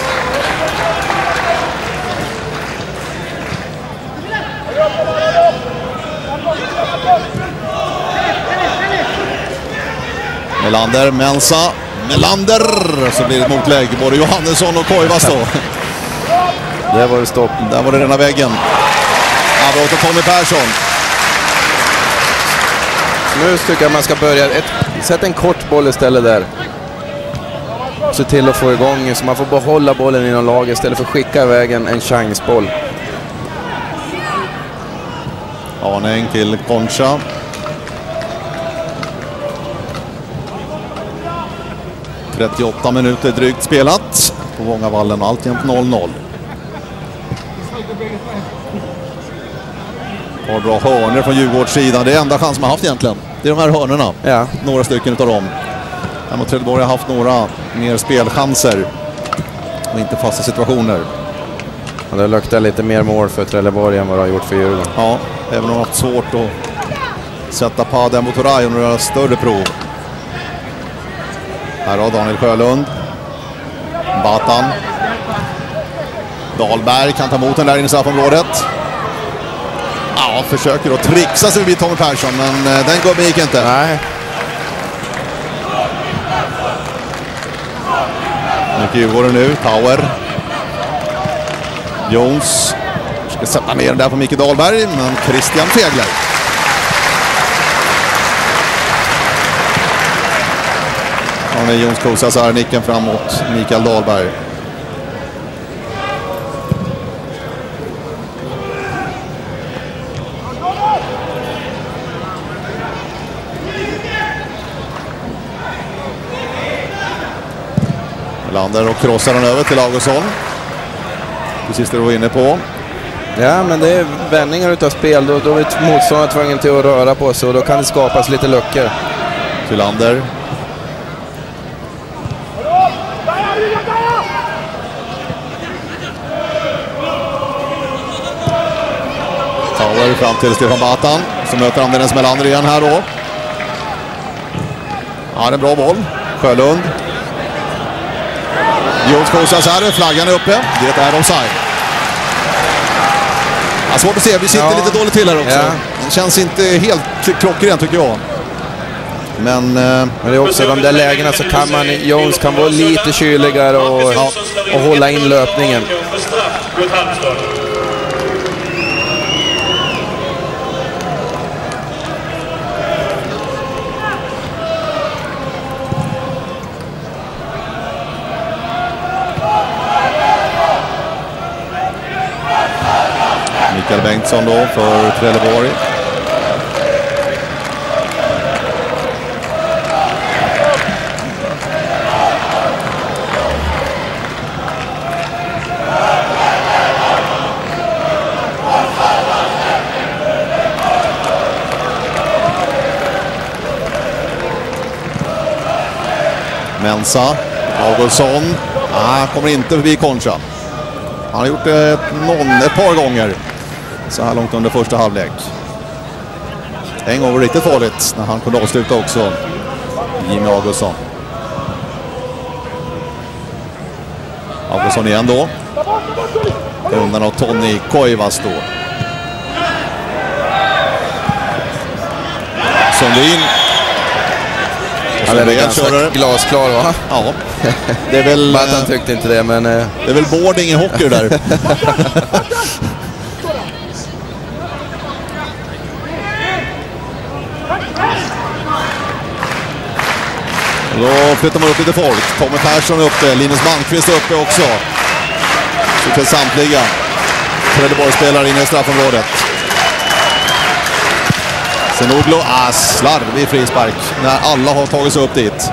[SPEAKER 1] Melander, Mensa, Melander. Så blir det ett motlägg. Både Johannesson och Koivas då.
[SPEAKER 2] Där var det stopp.
[SPEAKER 1] Där var det rena väggen. Avbrott och Tommy Persson.
[SPEAKER 2] Nu tycker jag man ska börja. Ett, sätt en kort boll istället där. Se till att få igång så man får behålla bollen inom laget istället för att skicka iväg en, en chansboll.
[SPEAKER 1] Arnäng till Concha. trettioåtta minuter drygt spelat på Vångavallen, alltjämt noll noll. Har bra hörner från Djurgårdssidan. Det är enda chans man haft egentligen. Det är de här hörnerna.
[SPEAKER 2] Ja.
[SPEAKER 1] Några stycken utav dem. Däremot Trelleborg har haft några mer spelchanser och inte fasta situationer.
[SPEAKER 2] Och det luktar lite mer mål för Trelleborg än vad det har gjort för Djurgården.
[SPEAKER 1] Ja, även om de har haft svårt att sätta Paden mot Rai och några större prov. Här har Daniel Sjölund. Batan. Dahlberg kan ta emot den där inne i straffområdet. Ja, försöker att trixa sig vid Tommy Persson, men den gubben gick inte.
[SPEAKER 2] Nej.
[SPEAKER 1] Mycket Djurgården nu. Tauer. Jones. Ska sätta ner den där på Micke Dahlberg, men Christian feglar. Han är Jons Kosas här, nicken framåt Mikael Dahlberg. Lander och krossar den över till Augustsson. Precis det du var inne på.
[SPEAKER 2] Ja, men det är vändningar utav spel. Då, då är motståndaren tvungen till att röra på sig och då kan det skapas lite luckor.
[SPEAKER 1] Till Lander. Tauer fram till Stefan Batan som möter Anders Melander igen här då. Ja, det är en bra boll. Sjölund. Jons Kosas här, flaggan är uppe. Det är offside. Ja, svårt att se, vi sitter ja. lite dåligt till här också. Ja. Det känns inte helt klockrent tycker jag. Men,
[SPEAKER 2] Men det är också de där lägena så kan man, Jones kan vara lite kyligare och, ja, och hålla in löpningen.
[SPEAKER 1] Mikael Bengtsson då för Trelleborg. Mensa, Augustsson. Ah, kommer inte förbi Concha. Han har gjort det någon, ett par gånger så här långt under första halvlek. En gång var riktigt farligt när han kunde avsluta också. Jimmy Augustsson. Augustsson igen då. Undan av Tony Koivas då. Sundin.
[SPEAKER 2] Han är ganska glasklar va?
[SPEAKER 1] Ja. Det är väl...
[SPEAKER 2] Batan tyckte inte det, men...
[SPEAKER 1] Det är väl boarding i hockey där. Då flyttar man upp lite folk. Tommy Persson är uppe, Linus Malmqvist är uppe också. Så till samtliga Trelleborg-spelare inne i straffområdet. Senoglu, ah, slarvig frispark när alla har tagit sig upp dit.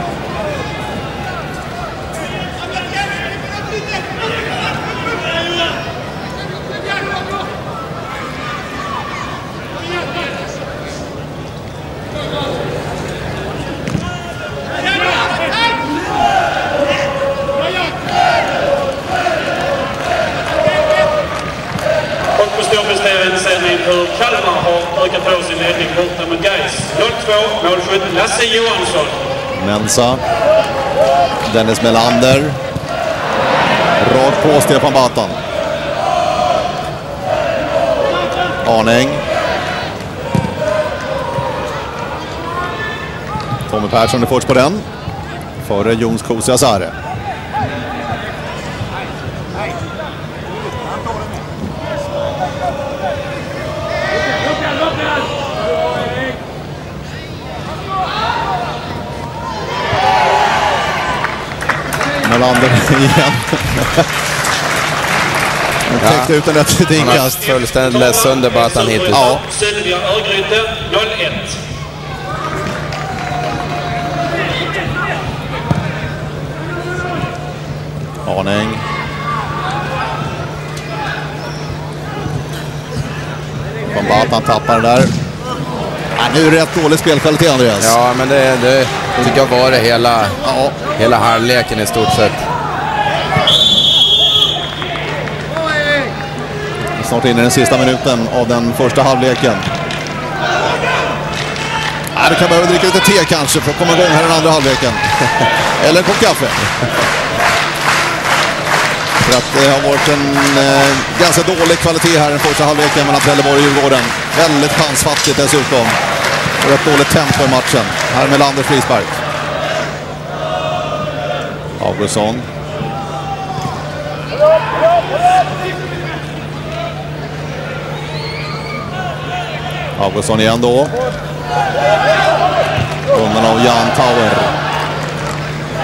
[SPEAKER 4] Hur Kalmar har ökat på sin ledning borta med Gais. noll två, målskytt Lasse Johansson.
[SPEAKER 1] Mensa. Dennis Melander. Rakt på Stefan Batan. Arning. Tommy Persson är först på den. Före Jons Kosas här. Melander igen. Han täckte ut den där till inkast.
[SPEAKER 2] Fullständigt ledsen under Batan hittills.
[SPEAKER 1] Ja.
[SPEAKER 4] Sylvia Örgryte, noll ett.
[SPEAKER 1] Arning. Från Batan tappar det där. Ja, nu är det rätt dålig spelkvalitet, Andreas.
[SPEAKER 2] Ja, men det, det tycker jag var det hela, ja. hela halvleken i stort sett.
[SPEAKER 1] Snart in i den sista minuten av den första halvleken. Ja, du kan behöva dricka lite te kanske för att komma igång här den andra halvleken. Eller en kopp kaffe. För att det har varit en eh, ganska dålig kvalitet här den första halvleken mellan Trelleborg och Djurgården. Väldigt chansfattigt dessutom. Och ett dåligt tempo i matchen. Här med Landers frispark. Augustsson. Augustsson igen då. Undan av Jan Tauer.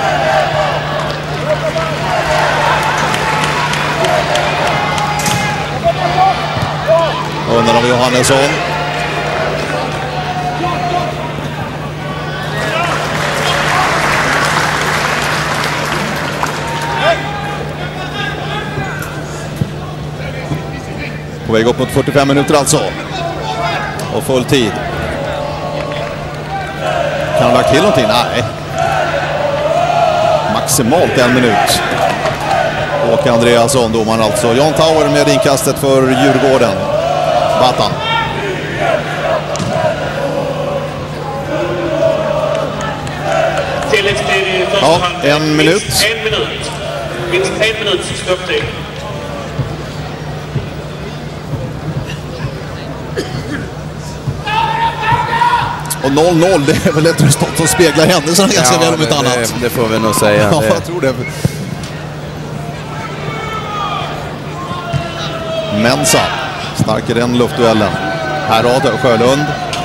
[SPEAKER 1] undan av Johannesson. På väg upp mot fyrtiofem minuter alltså. Och full tid. Kan han lagt till någonting? Nej. Maximalt en minut. Åke Andreasson, domaren alltså. John Tauer med inkastet för Djurgården. Batan.
[SPEAKER 4] Tilläggstid i första
[SPEAKER 1] Ja,
[SPEAKER 4] halvlek.
[SPEAKER 1] en minut.
[SPEAKER 4] Minst en minut. Minst en minuts stopptid.
[SPEAKER 1] Och noll noll, det är väl ett resultat som speglar händelserna ganska
[SPEAKER 2] Ja,
[SPEAKER 1] väl om
[SPEAKER 2] det,
[SPEAKER 1] ett annat.
[SPEAKER 2] Det, det får vi nog säga.
[SPEAKER 1] Ja,
[SPEAKER 2] det.
[SPEAKER 1] jag tror det. Mensa stark i den luftduellen. Här rader Sjölund.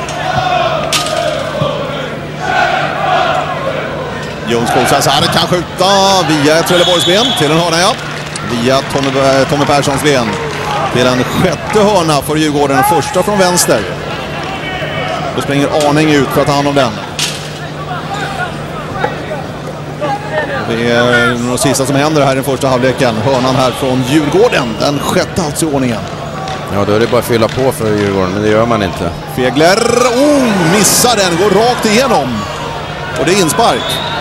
[SPEAKER 1] Jons Kolsas här kan skjuta via Trelleborgsben till en hörna, ja. Via Tommy, Tommy Perssons ben. Till en sjätte hörna för Djurgården, första från vänster. Då springer Arning ut för att ta hand om den. Det är det sista som händer här i den första halvleken. Hörnan här från Djurgården. Den sjätte alltså i ordningen.
[SPEAKER 2] Ja, då är det bara att fylla på för Djurgården, men det gör man inte.
[SPEAKER 1] Fegler, oh, missar den, går rakt igenom. Och det är inspark.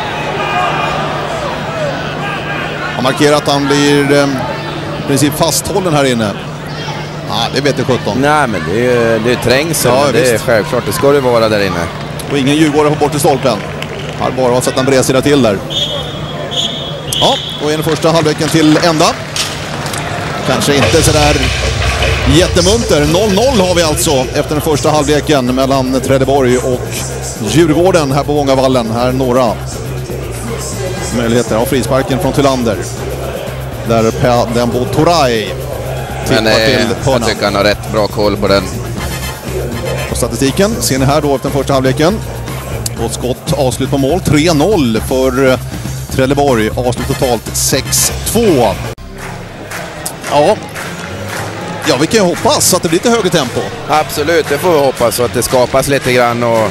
[SPEAKER 1] Han markerar att han blir eh, i princip fasthållen här inne. Ah, det vet jag sjutton.
[SPEAKER 2] Nej, men det är, det är trängsel.
[SPEAKER 1] Ja,
[SPEAKER 2] det
[SPEAKER 1] visst.
[SPEAKER 2] är självklart. Det ska det vara där inne.
[SPEAKER 1] Och ingen Djurgårdare på bort i stolpen. Har bara satt en bredsida till där. Ja, och är den första halvleken till ända. Kanske inte sådär jättemunter. noll noll har vi alltså efter den första halvleken mellan Trelleborg och Djurgården här på Vångavallen. Här några möjligheter av frisparken från Tylander. Där Per Dembo Toray tippar
[SPEAKER 2] Men eh,
[SPEAKER 1] till hörna.
[SPEAKER 2] jag tycker han har rätt bra koll på den.
[SPEAKER 1] På statistiken ser ni här då efter den första halvleken. Och skott avslut på mål. tre noll för Trelleborg. Avslut totalt sex två. Ja. Ja, vi kan ju hoppas att det blir lite högre tempo.
[SPEAKER 2] Absolut, det får vi hoppas, så att det skapas lite grann. Och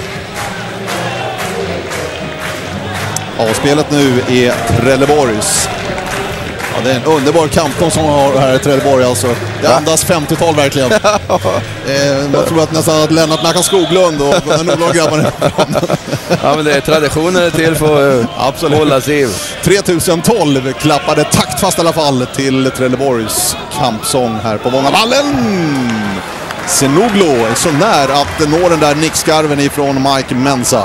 [SPEAKER 1] Avspelet nu är Trelleborgs. Ja, det är en underbar kampton som har här i Trelleborg alltså. Det
[SPEAKER 2] Va?
[SPEAKER 1] andas femtiotal verkligen. eh, jag tror att nästan att Lennart Nacka Skoglund och Gunnar Nordlund grabbarna.
[SPEAKER 2] ja, men det är traditioner till för att
[SPEAKER 1] Absolut.
[SPEAKER 2] hålla sig.
[SPEAKER 1] tre tusen tolv klappade taktfast i alla fall till Trelleborgs kampsång här på Vångavallen. Senoglo är så nära att nå den där nickskarven ifrån Mike Mensa.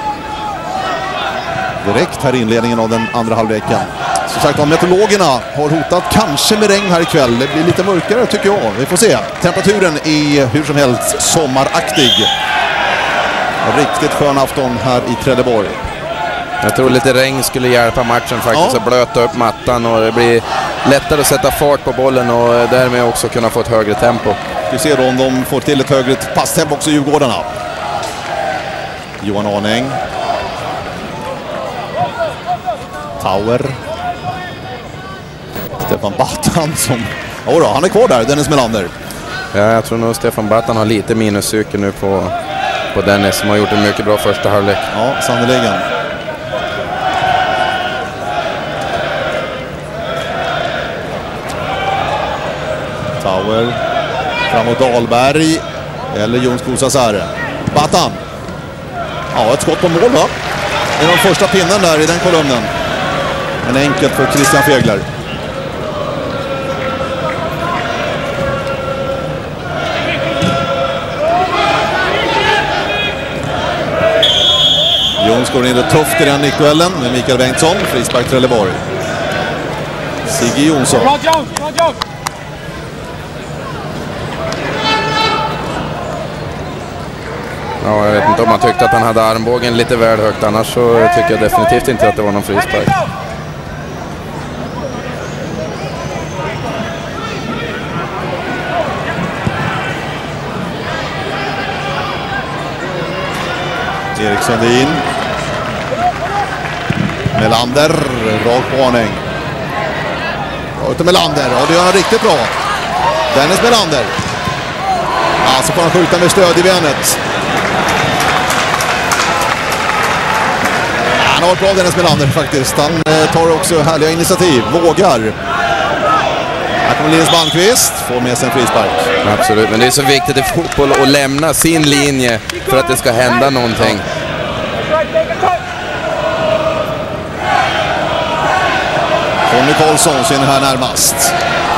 [SPEAKER 1] Direkt här i inledningen av den andra halvleken. Som sagt, om meteorologerna har hotat kanske med regn här ikväll. Det blir lite mörkare tycker jag. Vi får se. Temperaturen är hur som helst sommaraktig. Riktigt skön afton här i Trelleborg.
[SPEAKER 2] Jag tror lite regn skulle hjälpa matchen faktiskt,
[SPEAKER 1] Ja.
[SPEAKER 2] att blöta upp mattan, och det blir lättare att sätta fart på bollen och därmed också kunna få ett högre tempo.
[SPEAKER 1] Vi ser då om de får till ett högre passtempo också, Djurgårdarna. Johan Arning. Tauer. Stefan Batan som... Åh då, han är kvar där, Dennis Melander.
[SPEAKER 2] Ja, jag tror nog Stefan Batan har lite minuspsyke nu på, på Dennis, som har gjort en mycket bra första halvlek.
[SPEAKER 1] Ja, sannoliken. Tauer. Framåt Dahlberg. Eller Jons Kosasare. Batan. Ja, ett skott på mål va? Det är den första pinnen där i den kolumnen. En enkelt för Christian Fegler. Jons går in det tufft i den nickduellen med Mikael Bengtsson. Frispark Trelleborg. Sigge Jonsson.
[SPEAKER 3] Bra Jones, bra Jones!
[SPEAKER 2] Ja, jag vet inte om man tyckte att han hade armbågen lite väl högt, annars så tycker jag definitivt inte att det var någon frispark.
[SPEAKER 1] Erik Sundin. Melander, rakt på Arning. Bra ute Melander, och det gör han riktigt bra. Dennis Melander. Ja, så får han skjuta med stöd i benet. Han har varit bra Dennis Melander faktiskt. Han eh, tar också härliga initiativ. Vågar. Här kommer Linus Malmqvist. Får med sig en frispark.
[SPEAKER 2] Absolut, men det är så viktigt i fotboll att lämna sin linje för att det ska hända någonting.
[SPEAKER 1] Conny Karlsson ser här närmast.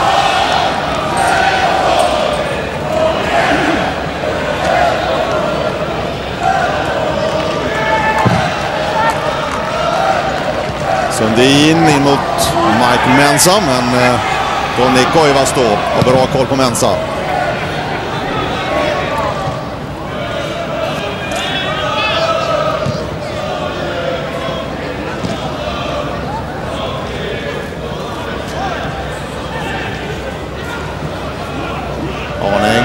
[SPEAKER 1] Sundin in mot Mike Mensa, men eh, Toni Koivas då har bra koll på Mensa. Arning.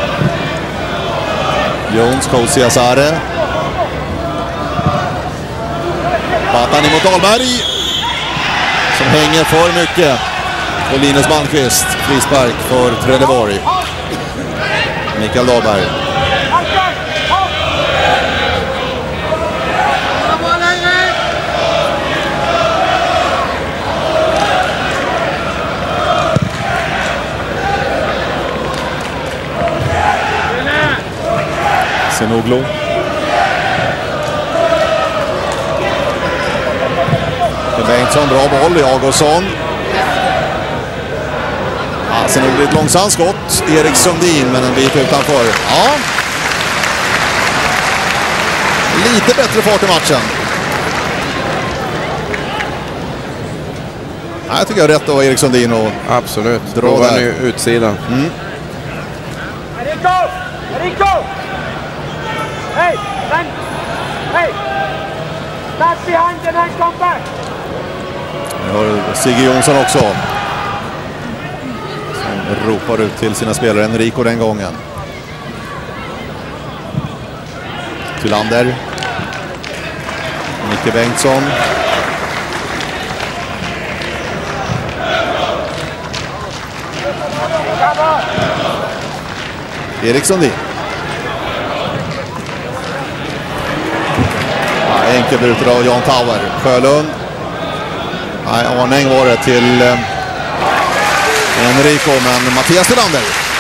[SPEAKER 1] Jones, Kousiasare. Batan in mot Dahlberg. Som hänger för mycket. Och Linus Malmqvist, frispark för Trelleborg. Mikael Dahlberg. Senoglu. Bengtsson, bra boll i Augustsson. Ja, sen blir det ett långsamt skott. Erik Sundin, men en bit utanför. Ja. Lite bättre fart i matchen. Ja, jag tycker jag är rätt av Erik Sundin och
[SPEAKER 2] absolut.
[SPEAKER 1] Dra där
[SPEAKER 2] nu utsidan. Mm.
[SPEAKER 3] Rico! Rico! Hey! Stand! Hey! Stand behind and then come back!
[SPEAKER 1] Vi har Sigge Jonsson också. Som ropar ut till sina spelare. Enrico den gången. Tylander. Micke Bengtsson. Erik Sundin. Ja, enkel brutet av Jan Tauer. Sjölund. Nej, Arning var det till eh, Enrico, men Mattias Tylander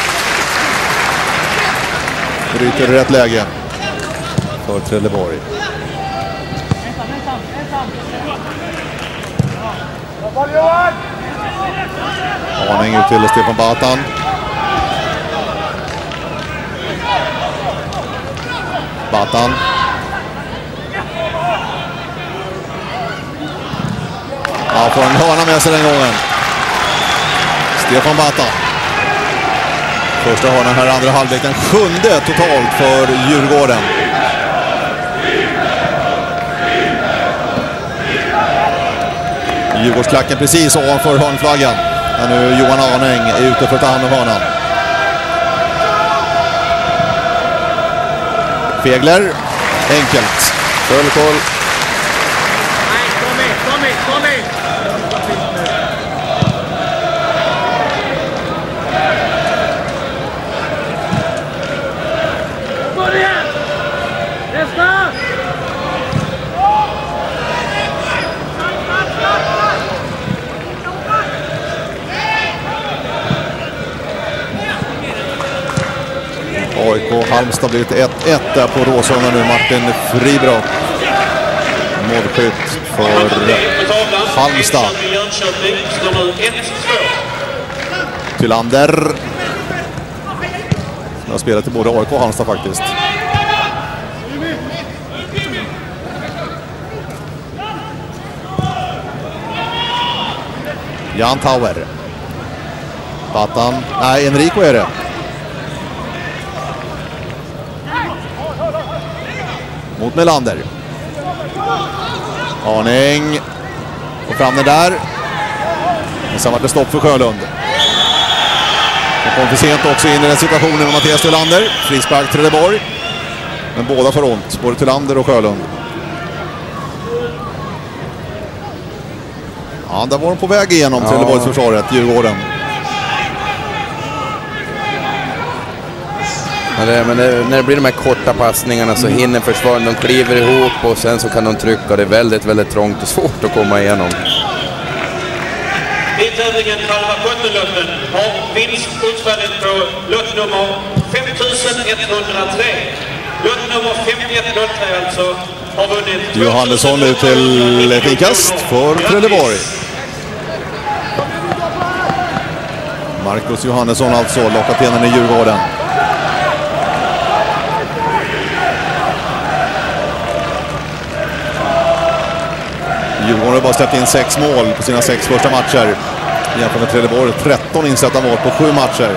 [SPEAKER 1] bryter rätt läge för Trelleborg. Arning ut till Stefan Batan. Batan. Ja, får en hörna med sig den gången. Stefan Batan. Första hörnan här, andra halvlek. Den sjunde totalt för Djurgården. Djurgårdsklacken precis ovanför hörnflaggan. Där nu Johan Arning är ute för att ta hand om hörnan. Fegler. Enkelt. Full koll. A I K Halmstad blivit ett ett där på Råsunda nu. Martin Fribrott. Målskytt för Halmstad. Tylander. Som har spelat i både A I K och Halmstad faktiskt. Jan Tauer. Batan. Nej, Enrico är det. Mot Melander. Arning. Och fram den där. Men sen var det stopp för Sjölund. Och kom för sent också in i den situationen med Mattias Tylander. Frispark Trelleborg. Men båda får ont. Både Tylander och Sjölund. Ja, där var de på väg igenom ja. Trelleborgs försvaret, Djurgården.
[SPEAKER 2] Ja, det, men det, när det blir de här korta passningarna så hinner försvaren, de kliver ihop och sen så kan de trycka. Det är väldigt, väldigt trångt och svårt att komma igenom.
[SPEAKER 4] I tävlingen halva sjuttonlotten har vinstutfallet på lott nummer fem tusen etthundratre. Lott nummer femtioett noll tre alltså har vunnit...
[SPEAKER 1] Johannesson ut till ett inkast för Trelleborg. Marcus Johannesson alltså lockat in i Djurgården. Djurgården har bara släppt in sex mål på sina sex första matcher. Jämfört med Trelleborg, tretton insläppta mål på sju matcher.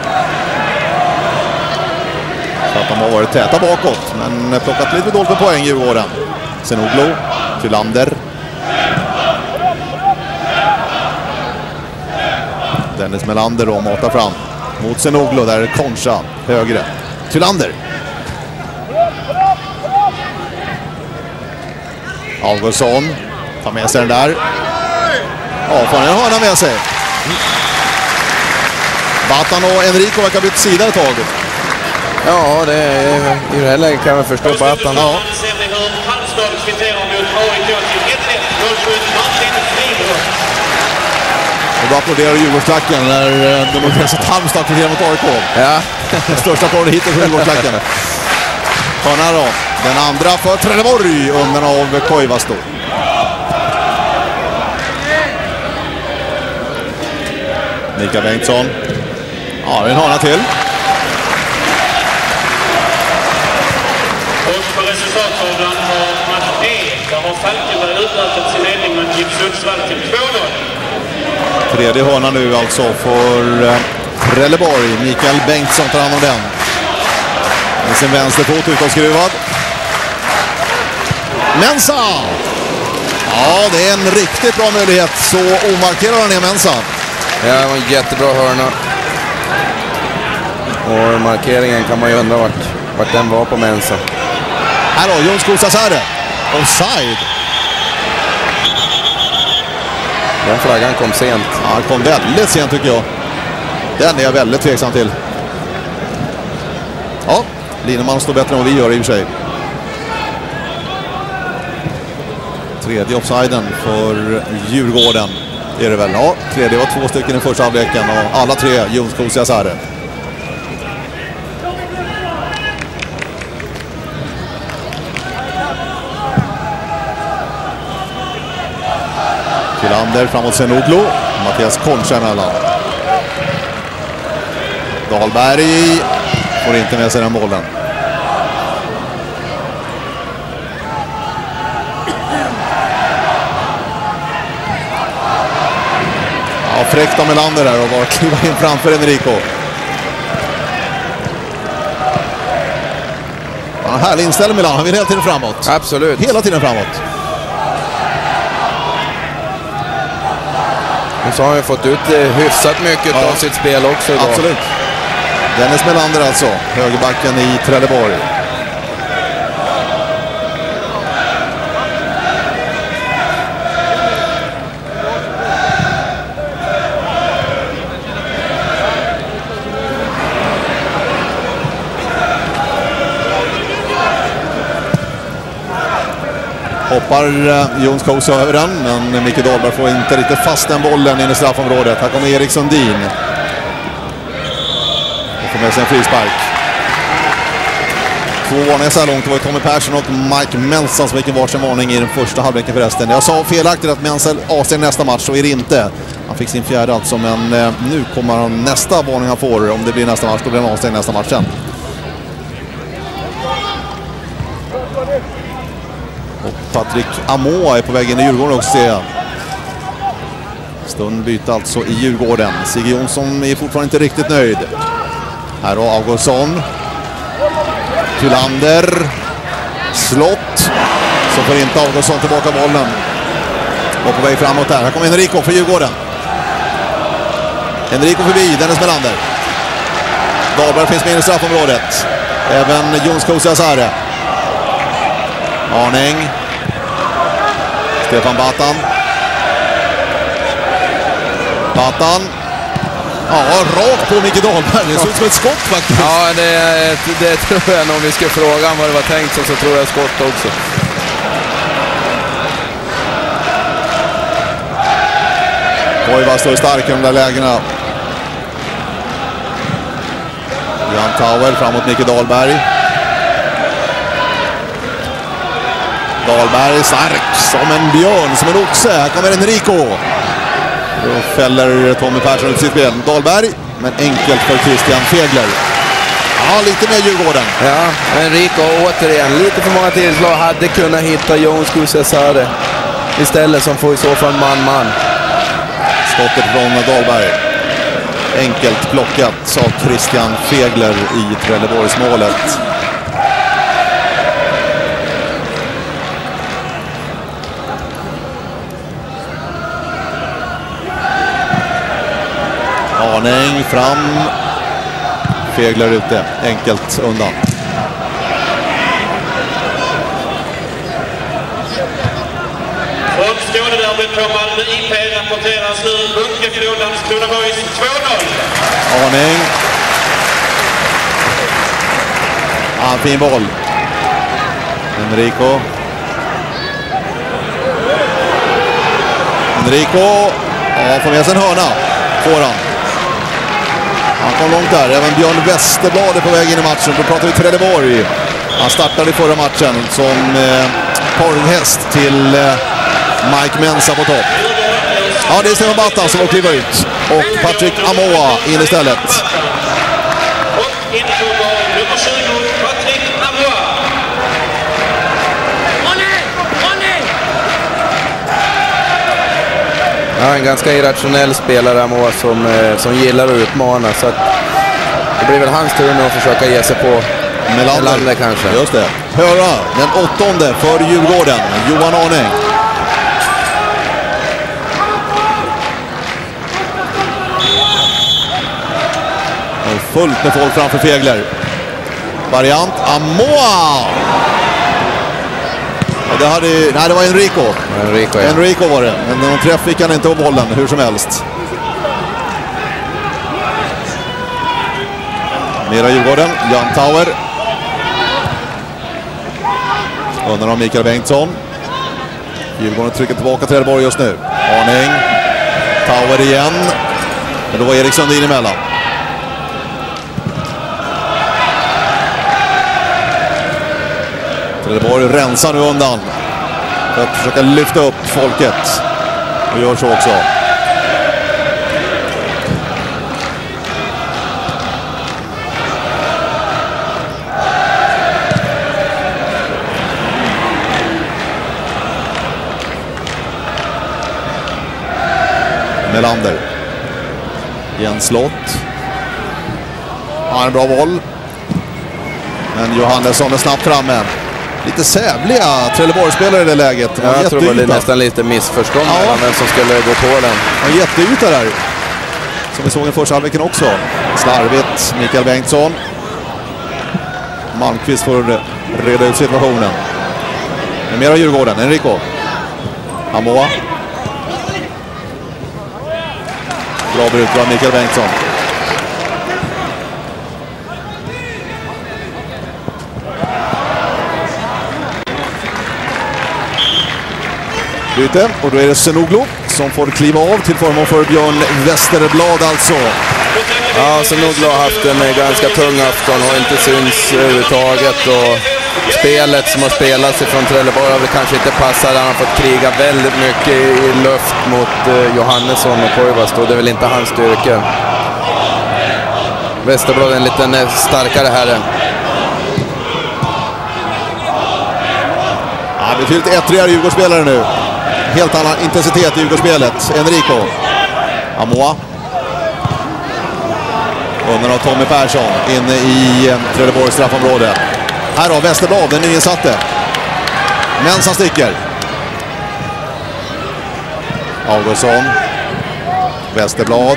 [SPEAKER 1] Så att de har varit täta bakåt, men plockat lite dåligt med poäng Djurgården. Senoglo, Tylander. Dennis Melander då matar fram mot Senoglo, där är Concha högre. Tylander. Augustsson tar med sig den där. Ja, får han en hörna med sig. Batan och Enrico verkar bytt sida ett tag.
[SPEAKER 2] Ja, det är i det här läget kan man förstå Batan. Ja.
[SPEAKER 1] Och då applåderar Djurgårdslacken när de har pressat Halmstad kvitterar mot A I K.
[SPEAKER 2] Ja.
[SPEAKER 1] Den största applåden hittills för Djurgårdslacken. Hörna då. Den andra för Trelleborg, undan av Koivasto. Mikael Bengtsson. Ja, en hörna till.
[SPEAKER 4] Och på resultattavlan har match E. Där har Falkenberg utökat sin ledning med Gips Sundsvall till två noll.
[SPEAKER 1] Tredje hörna nu alltså för eh, Trelleborg. Mikael Bengtsson tar hand om den. Med sin vänsterfot utåtskruvad. Mensa! Ja, det är en riktigt bra möjlighet. Så omarkerad han är Mensa.
[SPEAKER 2] Ja, det var en jättebra hörna. Och markeringen kan man ju undra vart, vart den var på Mensa.
[SPEAKER 1] Här då, Jon Skosasare. Offside.
[SPEAKER 2] Den flaggan kom sent.
[SPEAKER 1] Ja, den kom väldigt sent tycker jag. Den är jag väldigt tveksam till. Ja, Lineman står bättre än vad vi gör i och för sig. Tredje offsiden för Djurgården är det väl. Ja, tredje var två stycken i första halvleken och alla tre Jon Skosasare. Tylander framåt Senoglo. Mattias Concha emellan. Dahlberg får inte med sig den bollen. Ja, fräckt av Melander där och bara kliva in framför Enrico. Ja, härlig inställning Milan. Han vill hela tiden framåt.
[SPEAKER 2] Absolut.
[SPEAKER 1] Hela tiden framåt.
[SPEAKER 2] Och så har han fått ut hyfsat mycket ja. av sitt spel också idag.
[SPEAKER 1] Absolut. Dennis Melander alltså, högerbacken i Trelleborg. Hoppar uh, Jon Skosasare över den, men Micke Dahlberg får inte riktigt fast den bollen in i straffområdet. Här kommer Erik Sundin. Och får med sig en frispark. Två varningar så här långt. Det var Tommy Persson och Mike Mensa som fick en varsin varning i den första halvleken förresten. Jag sa felaktigt att Mensa avstänger nästa match, så är det inte. Han fick sin fjärde alltså, men uh, nu kommer han nästa varning han får. Om det blir nästa match, då blir han avstängd nästa matchen. Patrik Amoa är på väg in i Djurgården också, ser jag. Stund byte alltså i Djurgården. Sigge Jonsson är fortfarande inte riktigt nöjd. Här har Augustsson. Tylander. Slott. Så får inte Augustsson tillbaka bollen. Och på väg framåt här. Här kommer Enrico för Djurgården. Enrico förbi Dennis Melander. Dahlberg finns med i straffområdet. Även Jon Skosasare. Arning. Stefan Batan. Batan. Ja, rakt på Micke Dahlberg. Det ser ut som ett skott faktiskt.
[SPEAKER 2] Ja, det, det tror jag nog. Om vi ska fråga om vad det var tänkt så, så tror jag skott också.
[SPEAKER 1] Koiva står stark i de där lägena. Jan Tauer framåt Micke Dahlberg. Dahlberg stark som en björn, som en oxe. Här kommer Enrico. Då fäller Tommy Persson ut sitt ben. Dahlberg, men enkelt för Christian Fegler. Ja, lite mer Djurgården.
[SPEAKER 2] Ja, Enrico återigen. Lite för många tillslag. Hade kunnat hitta Jones Kusesare istället, som får i så fall man-man.
[SPEAKER 1] Skottet från Dahlberg. Enkelt plockat av Christian Fegler i Trelleborgsmålet. Arning fram. Fegler ute. Enkelt undan.
[SPEAKER 4] Från Skånederbyt på Malmö I P rapporteras nu Bunkeflodans Kullaborgs två noll.
[SPEAKER 1] Arning. Ja, fin boll. Enrico. Enrico. Ja, får med sig en hörna. Får han. Han kom långt där. Även Björn Westerblad är på väg in i matchen. Då pratar vi Trelleborg. Han startade i förra matchen som eh, porrhäst till eh, Mike Mensa på topp. Ja, det är Stefan Battan som får kliva ut. Och Patrick Amoa in istället.
[SPEAKER 4] Och in kommer nummer tjugo, Patrick Amoa.
[SPEAKER 2] Ja, en ganska irrationell spelare Amoa som, eh, som gillar att utmana. Så att det blir väl hans tur nu att försöka ge sig på
[SPEAKER 1] Melander,
[SPEAKER 2] Melander kanske.
[SPEAKER 1] Just det. Höra den åttonde för Djurgården. Johan Arning. Och fullt med folk framför Fegler. Variant Amoa. Och det, hade, nej, det var Enrico.
[SPEAKER 2] Enrico, ja.
[SPEAKER 1] Enrico var det. Men någon träff fick han inte på bollen hur som helst. Mera Djurgården. Jan Tauer. Undrar om Mikael Bengtsson. Djurgården trycker tillbaka Trelleborg just nu. Arning. Tauer igen. Men då var Erik Sundin emellan. Trelleborg rensar nu undan för att försöka lyfta upp folket. Och gör så också. Melander. Jens Lott. Ja, en bra boll. Men Johannesson är snabbt framme. Lite sävliga Trelleborgsspelare i det läget.
[SPEAKER 2] Ja, jag tror det var nästan lite missförstånd
[SPEAKER 1] ja.
[SPEAKER 2] mellan vem som skulle gå på den.
[SPEAKER 1] En jätteyta där. Som vi såg i första halvleken också. Slarvigt, Mikael Bengtsson. Malmqvist får reda ut situationen. Men mera Djurgården, Enrico. Amoa. Bra brut av Mikael Bengtsson. Byte, och då är det Senoglu som får kliva av till förmån för Björn Westerblad alltså.
[SPEAKER 2] Ja, Senoglu har haft en ganska tung afton och inte syns överhuvudtaget. Och spelet som har spelats ifrån Trelleborg har väl kanske inte passat. Han har fått kriga väldigt mycket i luft mot Johannesson och Koivas. Det är väl inte hans styrka. Westerblad är en liten starkare herre.
[SPEAKER 1] Ja, betydligt ettrigare Djurgårdsspelare nu. Helt annan intensitet i Djurgårdsspelet. Enrico. Amoa. Under av Tommy Persson inne i Trelleborgs straffområde. Här har Westerblad, den nyinsatte. Mensa sticker. Augustsson. Westerblad.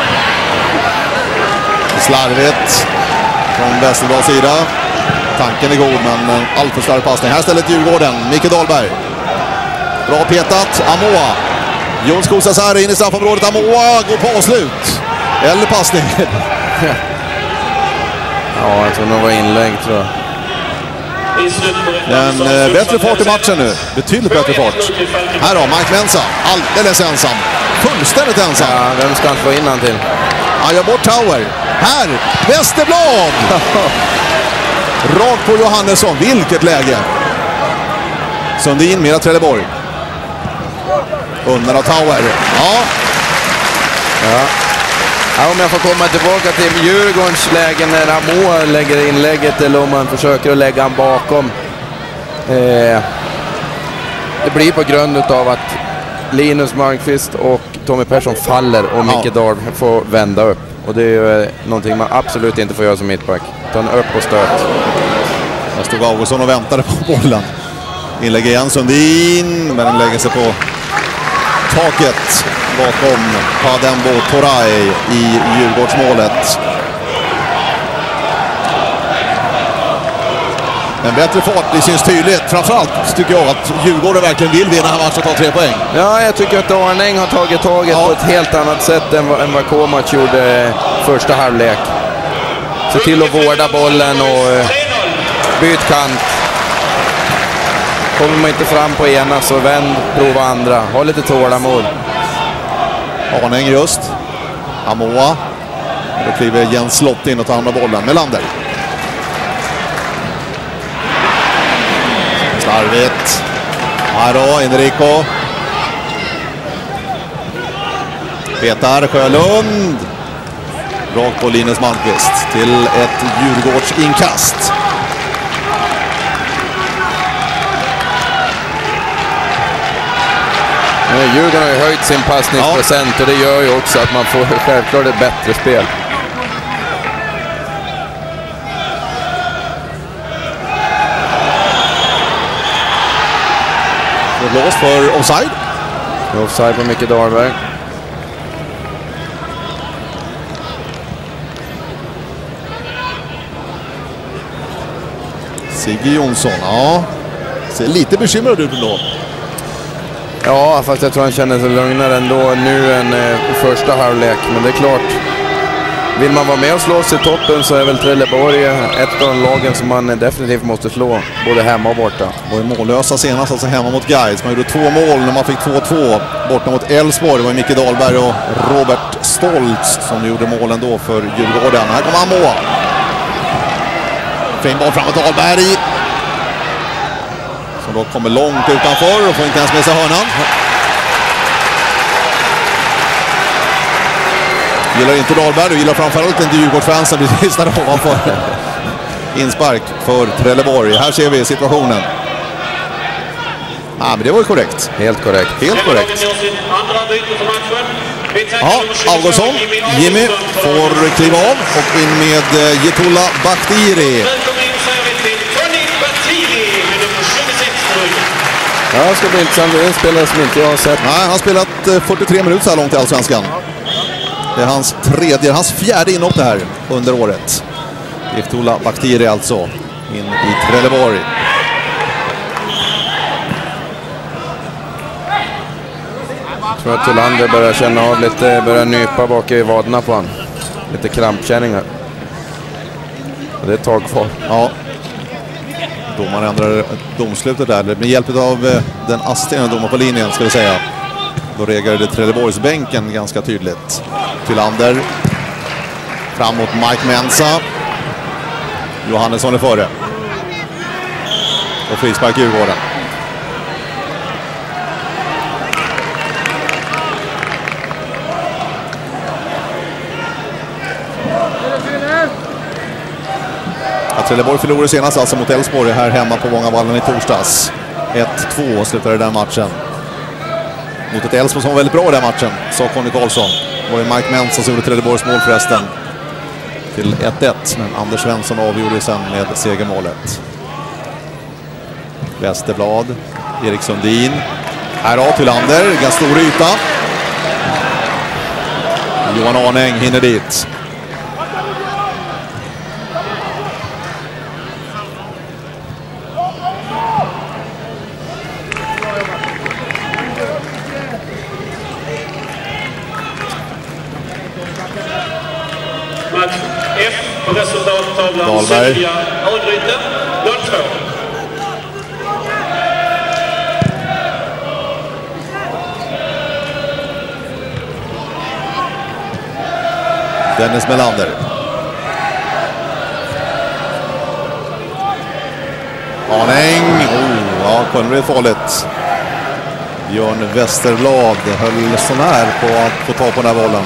[SPEAKER 1] Slarvigt från Westerblads sida. Tanken är god, men allt för slarvig passning. Här stället Djurgården. Micke Dahlberg. Bra petat. Amoa. Jones Kusesare in i straffområdet. Amoa går på avslut. Eller passning.
[SPEAKER 2] Ja, jag tror nog var inlägg, tror jag.
[SPEAKER 1] Men eh, bättre fart i matchen nu. Betydligt bättre fart. Här då, Mike Mensa. Alldeles ensam. Fullständigt ensam.
[SPEAKER 2] Ja, vem ska inte få in han till?
[SPEAKER 1] Han gör bort Tower. Här, Westerblad! Rakt på Johannesson. Vilket läge. Sundin, mera Trelleborg. Undan av Tower. Ja.
[SPEAKER 2] Ja. Ja, om jag får komma tillbaka till Djurgårdens läge när Amo lägger inlägget eller om man försöker att lägga han bakom. Eh, det blir på grund av att Linus Malmqvist och Tommy Persson faller och Micke ja. Dahl får vända upp. Och det är eh, någonting man absolut inte får göra som mittback. Ta en upp och stöt.
[SPEAKER 1] Där stod Augustsson och väntade på bollen. Inlägg igen Sundin, men den lägger sig på taket bakom Padembo Toray i Djurgårdsmålet. En bättre fart, det syns tydligt. Framförallt tycker jag att Djurgården verkligen vill vinna här matchen och ta tre poäng.
[SPEAKER 2] Ja, jag tycker att Arning har tagit taget ja. på ett helt annat sätt än vad, än vad Komac gjorde första halvlek. Se till att vårda bollen och uh, byt kant. Kommer man inte fram på ena så vänd, prova andra. Ha lite tålamod.
[SPEAKER 1] Arning just. Amoa. Då kliver Jens Slott in och tar andra bollen. Melander. Slarvigt. Här då, Enrico. Petar Sjölund. Rakt på Linus Malmqvist till ett Djurgårdsinkast.
[SPEAKER 2] Djurgården har ju höjt sin passningsprocent ja. och det gör ju också att man får självklart ett bättre spel.
[SPEAKER 1] Det är blåst för offside.
[SPEAKER 2] Offside på Micke Dahlberg.
[SPEAKER 1] Sigge Jonsson, ja. Ser lite bekymrad ut ändå.
[SPEAKER 2] Ja, fast jag tror han känner sig lugnare ändå nu än eh, första halvlek. Men det är klart, vill man vara med och slåss i toppen så är väl Trelleborg ett av de lagen som man definitivt måste slå, både hemma och borta.
[SPEAKER 1] Och i mållösa senast, alltså hemma mot Gais. Man gjorde två mål när man fick två två borta mot Elfsborg. Det var Micke Dahlberg och Robert Stoltz som gjorde målen då för Djurgården. Här kommer Amoa. Fin boll framåt Dahlberg. Som då kommer långt utanför och får inte ens med sig hörnan. Gillar inte Dahlberg, du gillar framförallt inte Djurgårdsfansen precis där ovanför. Inspark för Trelleborg. Här ser vi situationen. Ja, men det var ju korrekt.
[SPEAKER 2] Helt korrekt.
[SPEAKER 1] Helt korrekt. Ja, Augustsson, Jimmy får kliva av och in med Jetula Baktiri.
[SPEAKER 2] Ja, det ska bli intressant. Det är en spelare som inte jag har sett.
[SPEAKER 1] Nej, han har spelat fyrtiotre minuter så här långt i Allsvenskan. Det är hans tredje, hans fjärde inhopp det här under året. Jetula Baktiri alltså in i Trelleborg.
[SPEAKER 2] Jag tror att Thullander börjar känna av lite, börjar nypa bak i vaderna på han. Lite krampkänningar. Och det är ett tag kvar.
[SPEAKER 1] Ja. Domaren ändrar domslutet där med hjälp av den assisterande domaren på linjen ska vi säga. Då reagerade Trelleborgsbänken ganska tydligt. Thullander fram mot Mike Mensa. Johannesson är före. Och frispark Djurgården. Trelleborg förlorade senast alltså mot Elfsborg här hemma på Vångavallen i torsdags. ett två slutade den matchen. Mot ett Elfsborg som var väldigt bra i den matchen, sa Conny Karlsson. Det var ju Mike Mensa som gjorde Trelleborgs mål förresten. Till ett ett, men Anders Svensson avgjorde sen med segermålet. Westerblad, Erik Sundin. Här har Thullander, ganska stor yta. Johan Arning hinner dit.
[SPEAKER 4] resultattavlan
[SPEAKER 1] Dahlberg.
[SPEAKER 4] Sylvia Örgryte noll två.
[SPEAKER 1] Dennis Melander. Arning. Oh, ja, kunde bli farligt. Björn Westerblad höll sånär på att få ta på den här bollen.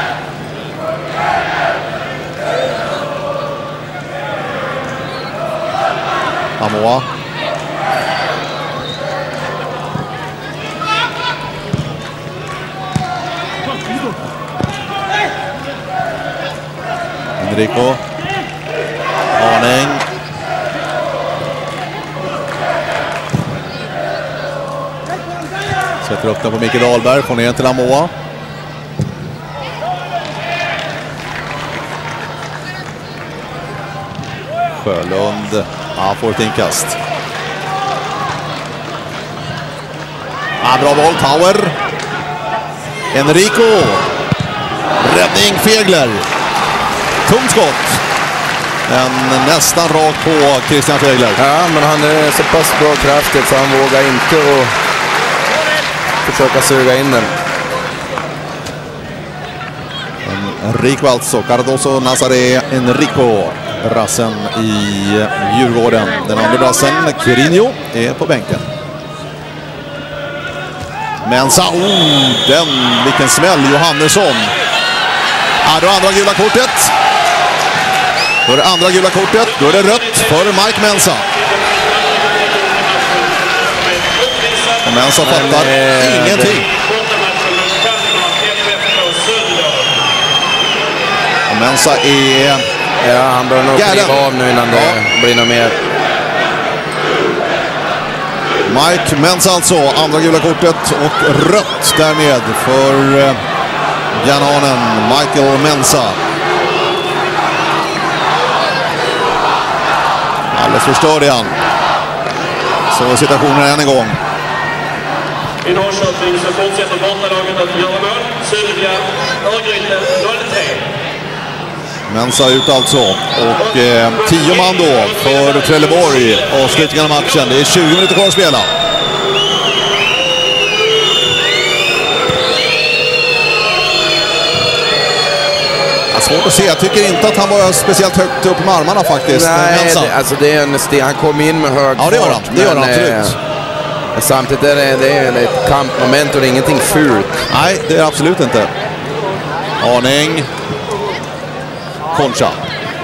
[SPEAKER 1] Amoa. Enrico. Arning. Sätter upp den på Micke Dahlberg. Får ner till Amoa. Sjölund. Han får ett inkast. Ah, bra boll. Tauer. Enrico. Räddning Fegler. Tungt skott. Men nästan rakt på Christian Fegler.
[SPEAKER 2] Ja, men han är så pass bra kraftigt så han vågar inte att försöka suga in den.
[SPEAKER 1] Enrico alltså. Cardoso Nazaré Enrico. Brassen i Djurgården. Den andra brassen, Quirinho, är på bänken. Mensa, oh, den, vilken smäll, Johannesson. Ja, då andra gula kortet. Då är det andra gula kortet. Då är det rött för Mike Mensa. Och Mensa fattar Nej, ingenting. Och Mensa är...
[SPEAKER 2] Ja, han bör nog kliva av nu innan det ja. blir något mer.
[SPEAKER 1] Mike Mensa alltså, andra gula kortet och rött därmed för Jananen Michael Mensa. Alldeles förstörd är han. Så situationen än en gång.
[SPEAKER 4] I Norrköping så fortsätter bortalaget att göra mål. Sylvia Örgryte noll tre.
[SPEAKER 1] Mensa ut alltså. Och eh, tio man då för Trelleborg. Avslutningen av matchen. Det är tjugo minuter kvar att spela. Ja, svårt att se. Jag tycker inte att han var speciellt högt upp med armarna faktiskt.
[SPEAKER 2] Nej, det, alltså det är en sten. Han kom in med hög
[SPEAKER 1] Ja, det gör han. Det gör han absolut.
[SPEAKER 2] Eh, samtidigt är det, det är ett kampmoment och det är ingenting fult.
[SPEAKER 1] Nej, det är absolut inte. Arning. Concha.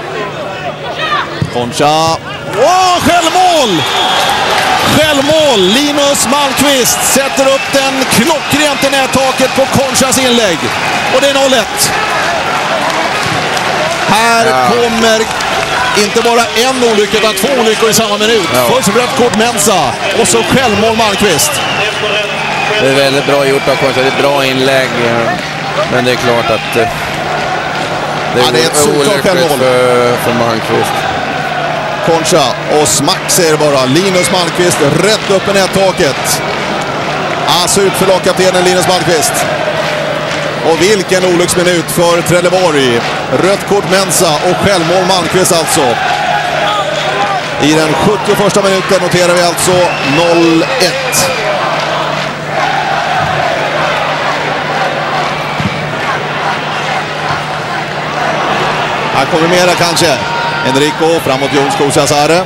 [SPEAKER 1] Concha. Åh, självmål! Självmål! Linus Malmqvist sätter upp den klockrent i nättaket på Conchas inlägg. Och det är noll ett. Här ja. kommer inte bara en olycka utan två olyckor i samma minut. Ja. Först rött kort Mensa och så självmål Malmqvist.
[SPEAKER 2] Det är väldigt bra gjort av Concha. Det är ett bra inlägg. Men det är klart att... Det är, ja, det är ett solklart självmål för, för Malmqvist.
[SPEAKER 1] Concha och smack säger bara. Linus Malmqvist rätt upp i nättaket. Alltså ut för lagkaptenen Linus Malmqvist. Och vilken olycksminut för Trelleborg. Rött kort Mensa och självmål Malmqvist alltså. I den sjuttioförsta minuten noterar vi alltså noll ett. Här kommer mera kanske. Enrico framåt Jonsko Cesare.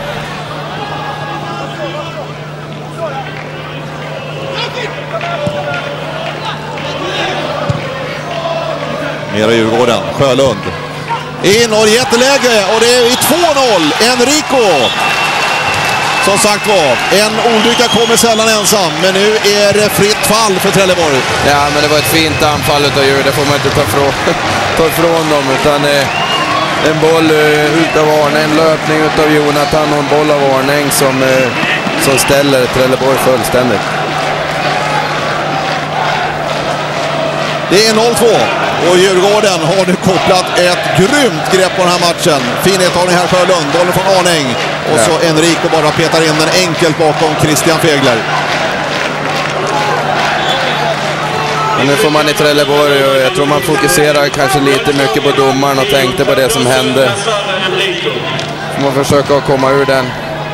[SPEAKER 1] Mera Djurgården. Sjölund. In och jätteläge. Och det är i två noll. Enrico. Som sagt var, en olycka kommer sällan ensam. Men nu är det fritt fall för Trelleborg.
[SPEAKER 2] Ja, men det var ett fint anfall utav Djur. Det får man inte ta ifrån, ta ifrån dem. Utan eh, en boll eh, utav Arne. En löpning utav Jonathan och en boll av Arne som, eh, som ställer Trelleborg fullständigt.
[SPEAKER 1] Det är noll två. Och Djurgården har nu kopplat ett grymt grepp på den här matchen. Fin nedtagning här Sjölund. Bollen från Arning. Och ja. så Enrico bara petar in den enkelt bakom Christian Fegler.
[SPEAKER 2] Men nu får man i Trelleborg och jag tror man fokuserar kanske lite mycket på domaren och tänkte på det som hände. Man försöker komma ur den.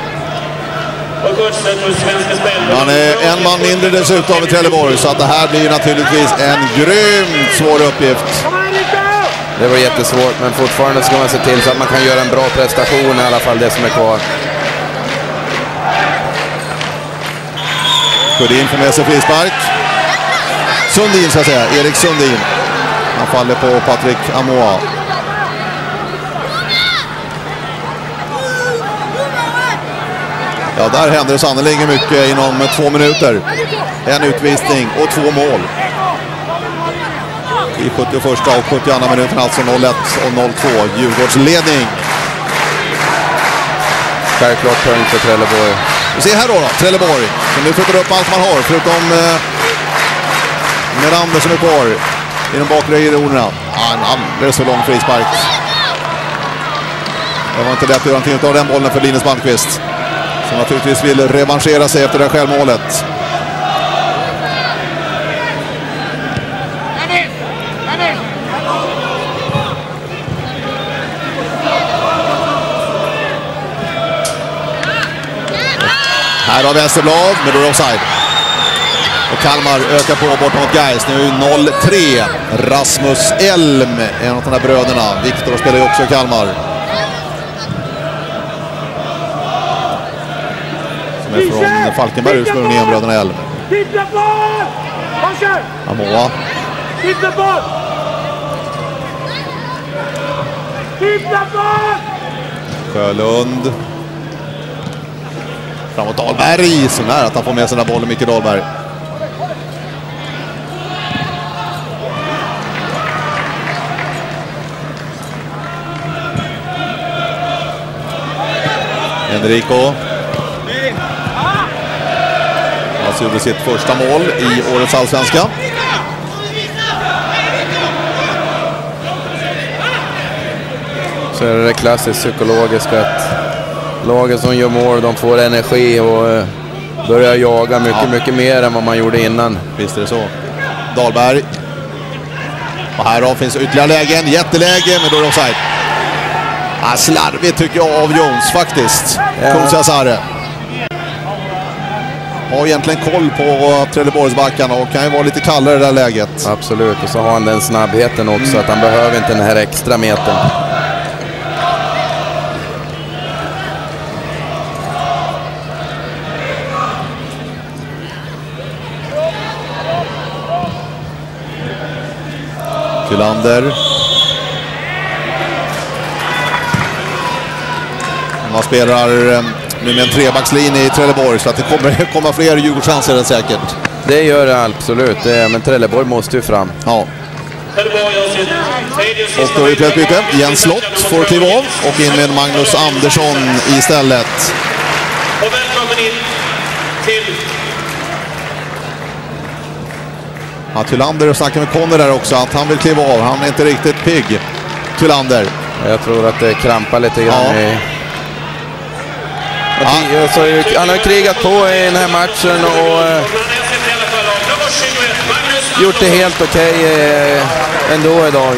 [SPEAKER 1] Han är en man mindre dessutom i Trelleborg, så att det här blir naturligtvis en grymt svår uppgift.
[SPEAKER 2] Det var jättesvårt, men fortfarande ska man se till så att man kan göra en bra prestation i alla fall, det som är kvar.
[SPEAKER 1] Sjödin får med sig frispark. Sundin ska jag säga, Erik Sundin. Han faller på Patrik Amoa. Ja, där händer det sannolikt mycket inom två minuter. En utvisning och två mål. I sjuttioförsta och sjuttioandra minuten, alltså noll ett och noll två. Djurgårdsledning.
[SPEAKER 2] Självklart punkt för Trelleborg.
[SPEAKER 1] Vi ser här då, då Trelleborg, som nu flyttar upp allt man har, förutom eh, Merander som är kvar i de bakre regionerna. Ah, en alldeles för lång frispark. Det var inte lätt att göra någonting av den bollen för Linus Bandqvist, som naturligtvis vill revanschera sig efter det självmålet. Här har Västerblad, men då är det offside. Och Kalmar ökar på bort mot Gais. Nu noll tre. Rasmus Elm, en av de här bröderna. Viktor spelar ju också i Kalmar. Som är från Falkenberg, ursprungligen bröderna Elm. Amoa. Sjölund. Framåt Dahlberg, så nära att han får med sig den här bollen, Micke Dahlberg. Enrico. Han gjorde sitt första mål i årets allsvenska.
[SPEAKER 2] Så är det klassiskt psykologiskt att laget som gör mål, de får energi och börjar jaga mycket, ja. mycket mer än vad man gjorde innan.
[SPEAKER 1] Visst är det så. Dahlberg. Och här då finns ytterligare lägen, jätteläge, men då är det offside. Ah, slarvigt tycker jag av Jones faktiskt. Ja. Kunsasare. Har egentligen koll på Trelleborgsbackarna och kan ju vara lite kallare i det här läget.
[SPEAKER 2] Absolut, och så har han den snabbheten också, mm. att han behöver inte den här extra metern.
[SPEAKER 1] Kullander. Man spelar nu med en trebackslinje i Trelleborg, så att det kommer komma fler Djurgårdschanser säkert.
[SPEAKER 2] Det gör det absolut, det, men Trelleborg måste ju fram.
[SPEAKER 1] Ja. Och då är det ett byte. Jens Slott får kliva av och in med Magnus Andersson istället.
[SPEAKER 4] Och välkommen in till...
[SPEAKER 1] Ja, Kullander snackar med Conny där också, att han vill kliva av. Han är inte riktigt pigg, Kullander.
[SPEAKER 2] Jag tror att det krampar lite grann. Ja. I... Ja. Alltså, han har krigat på i den här matchen och eh, gjort det helt okej okay, eh, ändå idag.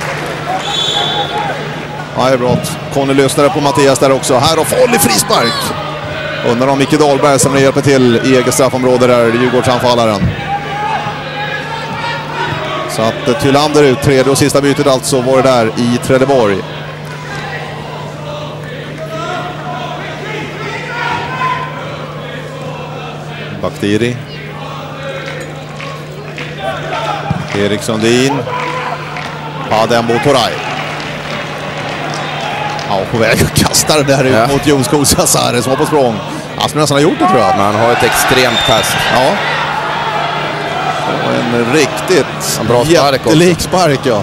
[SPEAKER 1] Ja, det är bra. Conny lyssnade på Mattias där också. Här har Folli frispark. Undrar om Micke Dahlberg som hjälper till i eget straffområde där, Djurgårdsanfallaren. Så att Kullander ut, tredje och sista bytet alltså var det där i Trelleborg. Baktiri. Erik Sundin. Padembo Toray. Ja, på väg att kasta det där ut ja. mot Jon Kunsasare som var på språng. Han skulle nästan ha gjort det, tror jag.
[SPEAKER 2] Men han har ett extremt kast.
[SPEAKER 1] Ja. En riktigt en bra spark jättelik också. Spark, ja.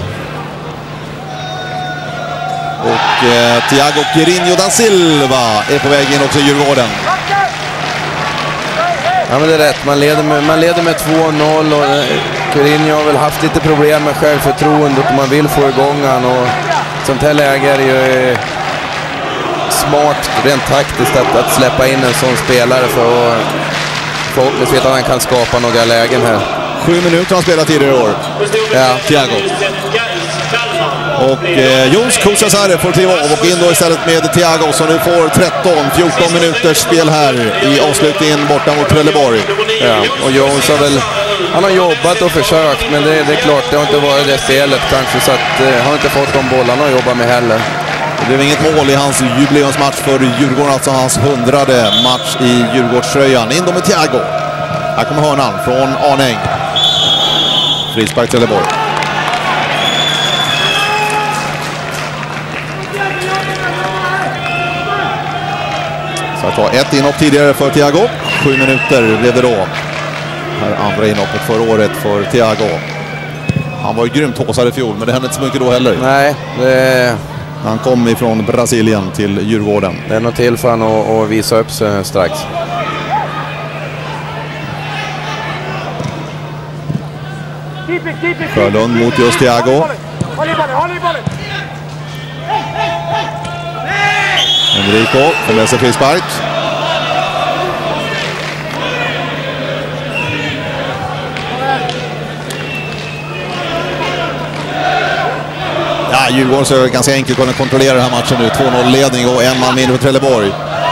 [SPEAKER 1] Och eh, Thiago Quirinho da Silva är på väg in också i Djurgården.
[SPEAKER 2] Ja, men det är rätt. Man leder med, man leder med två noll och eh, Quirinho har väl haft lite problem med självförtroende och man vill få igång han, och sånt här läge är ju eh, smart rent taktiskt att, att släppa in en sån spelare för att förhoppningsvis att han kan skapa några lägen här.
[SPEAKER 1] Sju minuter har spelat tidigare i år.
[SPEAKER 2] Ja.
[SPEAKER 1] Thiago. Och eh, Jons Kusasare får kliva av och in då istället med Thiago som nu får tretton fjorton minuters spel här i avslutningen borta mot Trelleborg.
[SPEAKER 2] Ja, och Jones har väl, han har jobbat och försökt, men det, det är klart, det har inte varit det spelet kanske, så att eh, han har inte fått de bollarna att jobba med heller.
[SPEAKER 1] Det blev inget mål i hans jubileumsmatch för Djurgården, alltså hans hundrade match i Djurgårdströjan. In då med Thiago. Här kommer hörnan från Arnäng. Frispark Trelleborg. Så att ta ett inhopp tidigare för Thiago. Sju minuter blev det då. Här andra inhoppet förra året för Thiago. Han var ju grymt håsad i fjol, men det hände inte så mycket då heller.
[SPEAKER 2] Nej, det...
[SPEAKER 1] Han kom ifrån Brasilien till Djurgården.
[SPEAKER 2] Det är nog till för han att, att visa upp sig strax.
[SPEAKER 1] Sjölund mot just Thiago. Enrico får med sig frispark. Ja, Djurgården så är det ganska enkelt att kunna kontrollera den här matchen nu. två noll ledning och en man mindre för Trelleborg.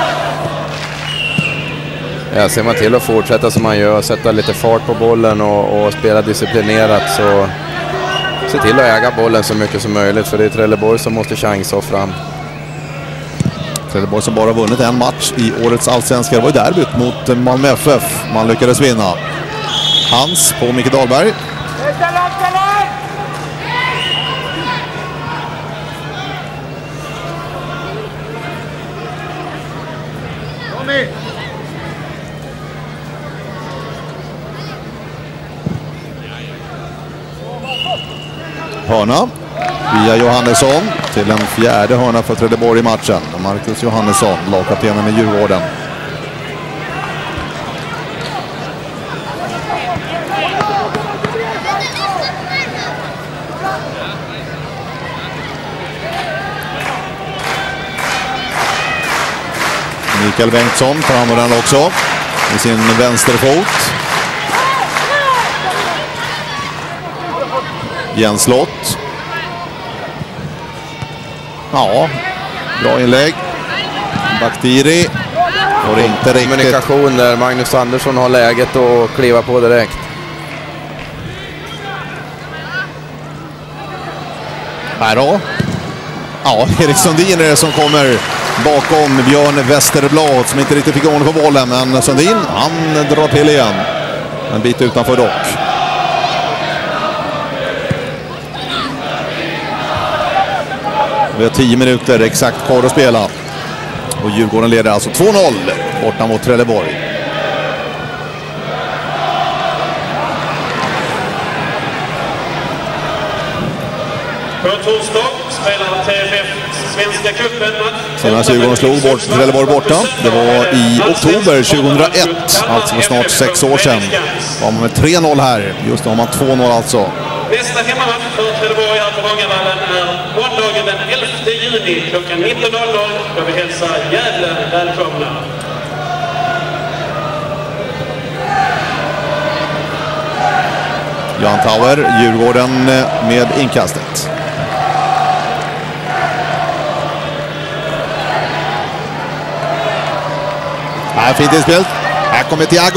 [SPEAKER 2] Ja, ser man till att fortsätta som man gör, sätta lite fart på bollen och, och spela disciplinerat, så se till att äga bollen så mycket som möjligt, för det är Trelleborg som måste chansa och fram.
[SPEAKER 1] Trelleborg som bara vunnit en match i årets allsvenska. Det var ju derbyt mot Malmö F F. Man lyckades vinna. Hans på Micke Dahlberg. Hörna via Johannesson till en fjärde hörna för Trelleborg i matchen. Marcus Johannesson, lagkaptenen i Djurgården. Mikael Bengtsson tar hand om den också med sin vänsterfot. Jens Lott. Ja, bra inlägg. Baktiri. Och det inte riktigt.
[SPEAKER 2] Kommunikation där Magnus Andersson har läget att kliva på direkt.
[SPEAKER 1] Här då. Ja, Erik Sundin är det som kommer bakom Björn Westerblad som inte riktigt fick ordning på bollen. Men Sundin, han drar till igen. En bit utanför dock. Vi har tio minuter exakt kvar att spela. Och Djurgården leder alltså två noll borta mot Trelleborg.
[SPEAKER 4] På torsdag spelar T F F Svenska cupen.
[SPEAKER 1] Senast Djurgården slog bort Trelleborg borta. Det var i oktober tjugohundraett, alltså för snart sex år sedan. Var man med tre noll här. Just nu har man två noll alltså.
[SPEAKER 4] Nästa hemmamatch för Trelleborg här på Vångavallen är måndagen den elfte juni klockan nitton noll noll. Då vi hälsar Gävle välkomna.
[SPEAKER 1] Jan Tauer, Djurgården med inkastet. Här fint inspel. Här kommer Thiago.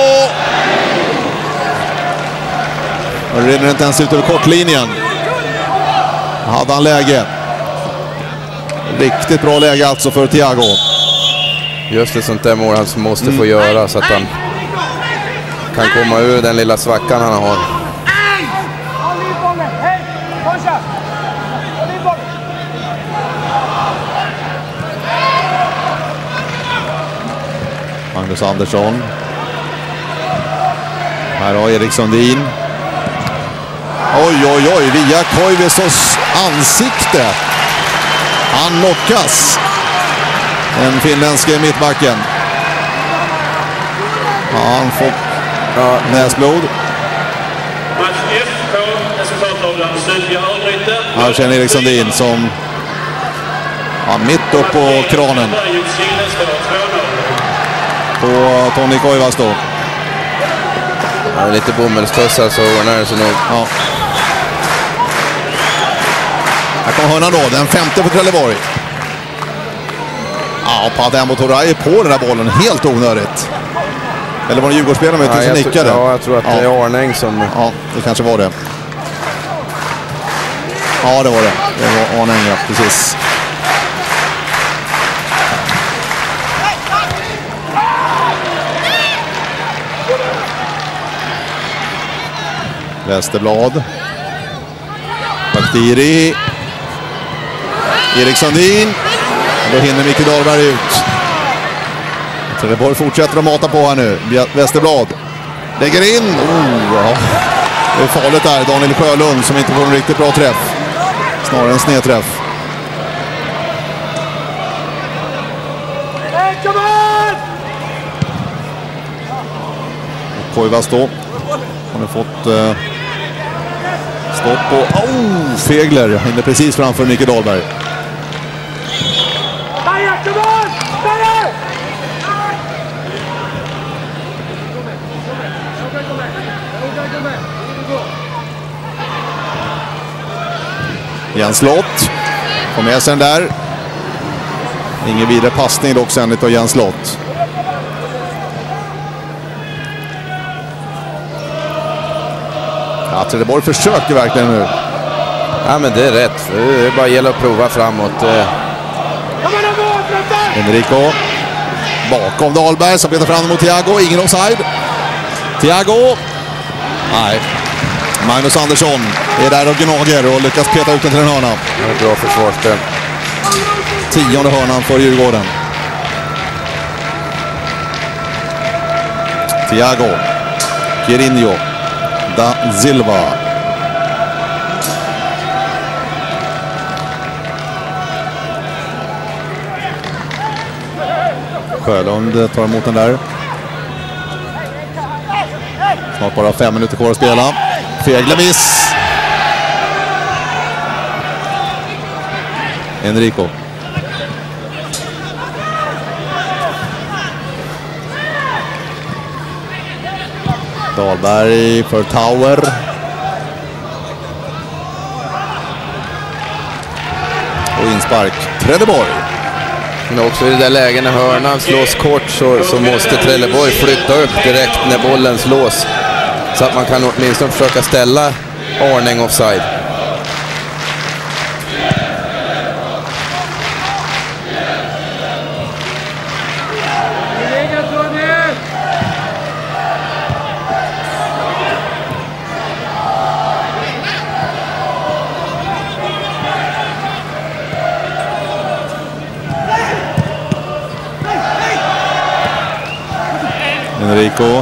[SPEAKER 1] Och det rinner inte ens ut över kortlinjen. Hade han läge. Riktigt bra läge alltså för Thiago.
[SPEAKER 2] Just det, sånt där mål han måste mm. få göra så att han kan komma ur den lilla svackan han har. Magnus Andersson. Här har Erik Sundin. Oj, oj, oj, via Koivisos ansikte. Han knockas. Den finländske mittbacken. Ja, han får ja, näsblod. Här känner Erik Sundin som ja, mitt upp på kranen. På Toni Koivas då. Ja, lite bomullstussar så ordnar det sig nog.
[SPEAKER 1] Ja. Här kommer hörnan då, den femte för Trelleborg. Ja, Padembo Toray är på den där bollen, helt onödigt. Eller var det Djurgårdsspelaren med som nickade?
[SPEAKER 2] Ja, jag tror att det är Arning som...
[SPEAKER 1] Ja, det kanske var det. Ja, det var det. Det var Arning, ja, precis. Westerblad. Baktiri. Erik Sundin. Då hinner Micke Dahlberg ut. Trelleborg fortsätter att mata på här nu. Westerblad lägger in. Oh, ja. Det är farligt där. Daniel Sjölund som inte får en riktigt bra träff. Snarare en snedträff. Koivas då. Han har fått uh, stopp på oh, Fegler. Hinner precis framför Micke Dahlberg. Jens Lott får med sig den där. Ingen vidare passning dock sen av Jens Lott. Ja, Trelleborg försöker verkligen nu.
[SPEAKER 2] Ja, men det är rätt. Det är bara gäller att prova framåt.
[SPEAKER 1] Enrico bakom Dahlberg som petar fram mot Thiago. Ingen offside. Thiago. Nej. Magnus Andersson är där och gnager och lyckas peta ut den till en hörna.
[SPEAKER 2] Det är bra försvarsspel.
[SPEAKER 1] Tionde hörnan för Djurgården. Thiago. Quirinho. Da Silva. Sjölund tar emot den där. Snart bara fem minuter kvar att spela. Fegler miss. Enrico. Dahlberg för Tower. Och inspark. Trelleborg.
[SPEAKER 2] Men också i det där läget när hörnan slås kort så, så måste Trelleborg flytta upp direkt när bollen slås. Så att man kan åtminstone försöka ställa Arning offside.
[SPEAKER 1] Enrico.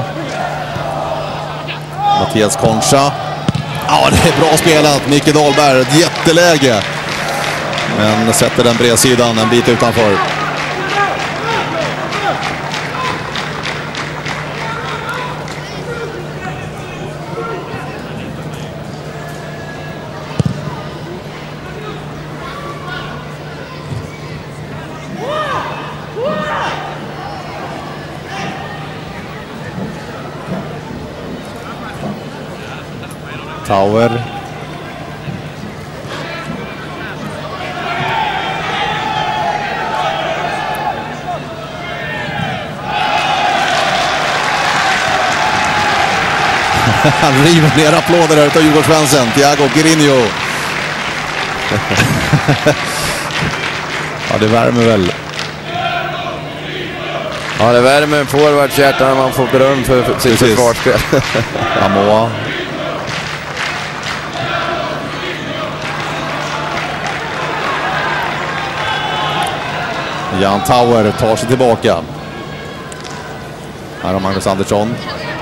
[SPEAKER 1] Mattias Concha. Ja, det är bra spelat. Micke Dahlberg, ett jätteläge. Men sätter den bredsidan en bit utanför. Tower. Han river ner applåder här utav Djurgårdsvänsen. Thiago Quirinho. Ja, det värmer väl.
[SPEAKER 2] Ja, det värmer en forwards hjärta när man får beröm för, för sitt försvarsspel.
[SPEAKER 1] Amoa. Jan Tower tar sig tillbaka. Här har Magnus Andersson.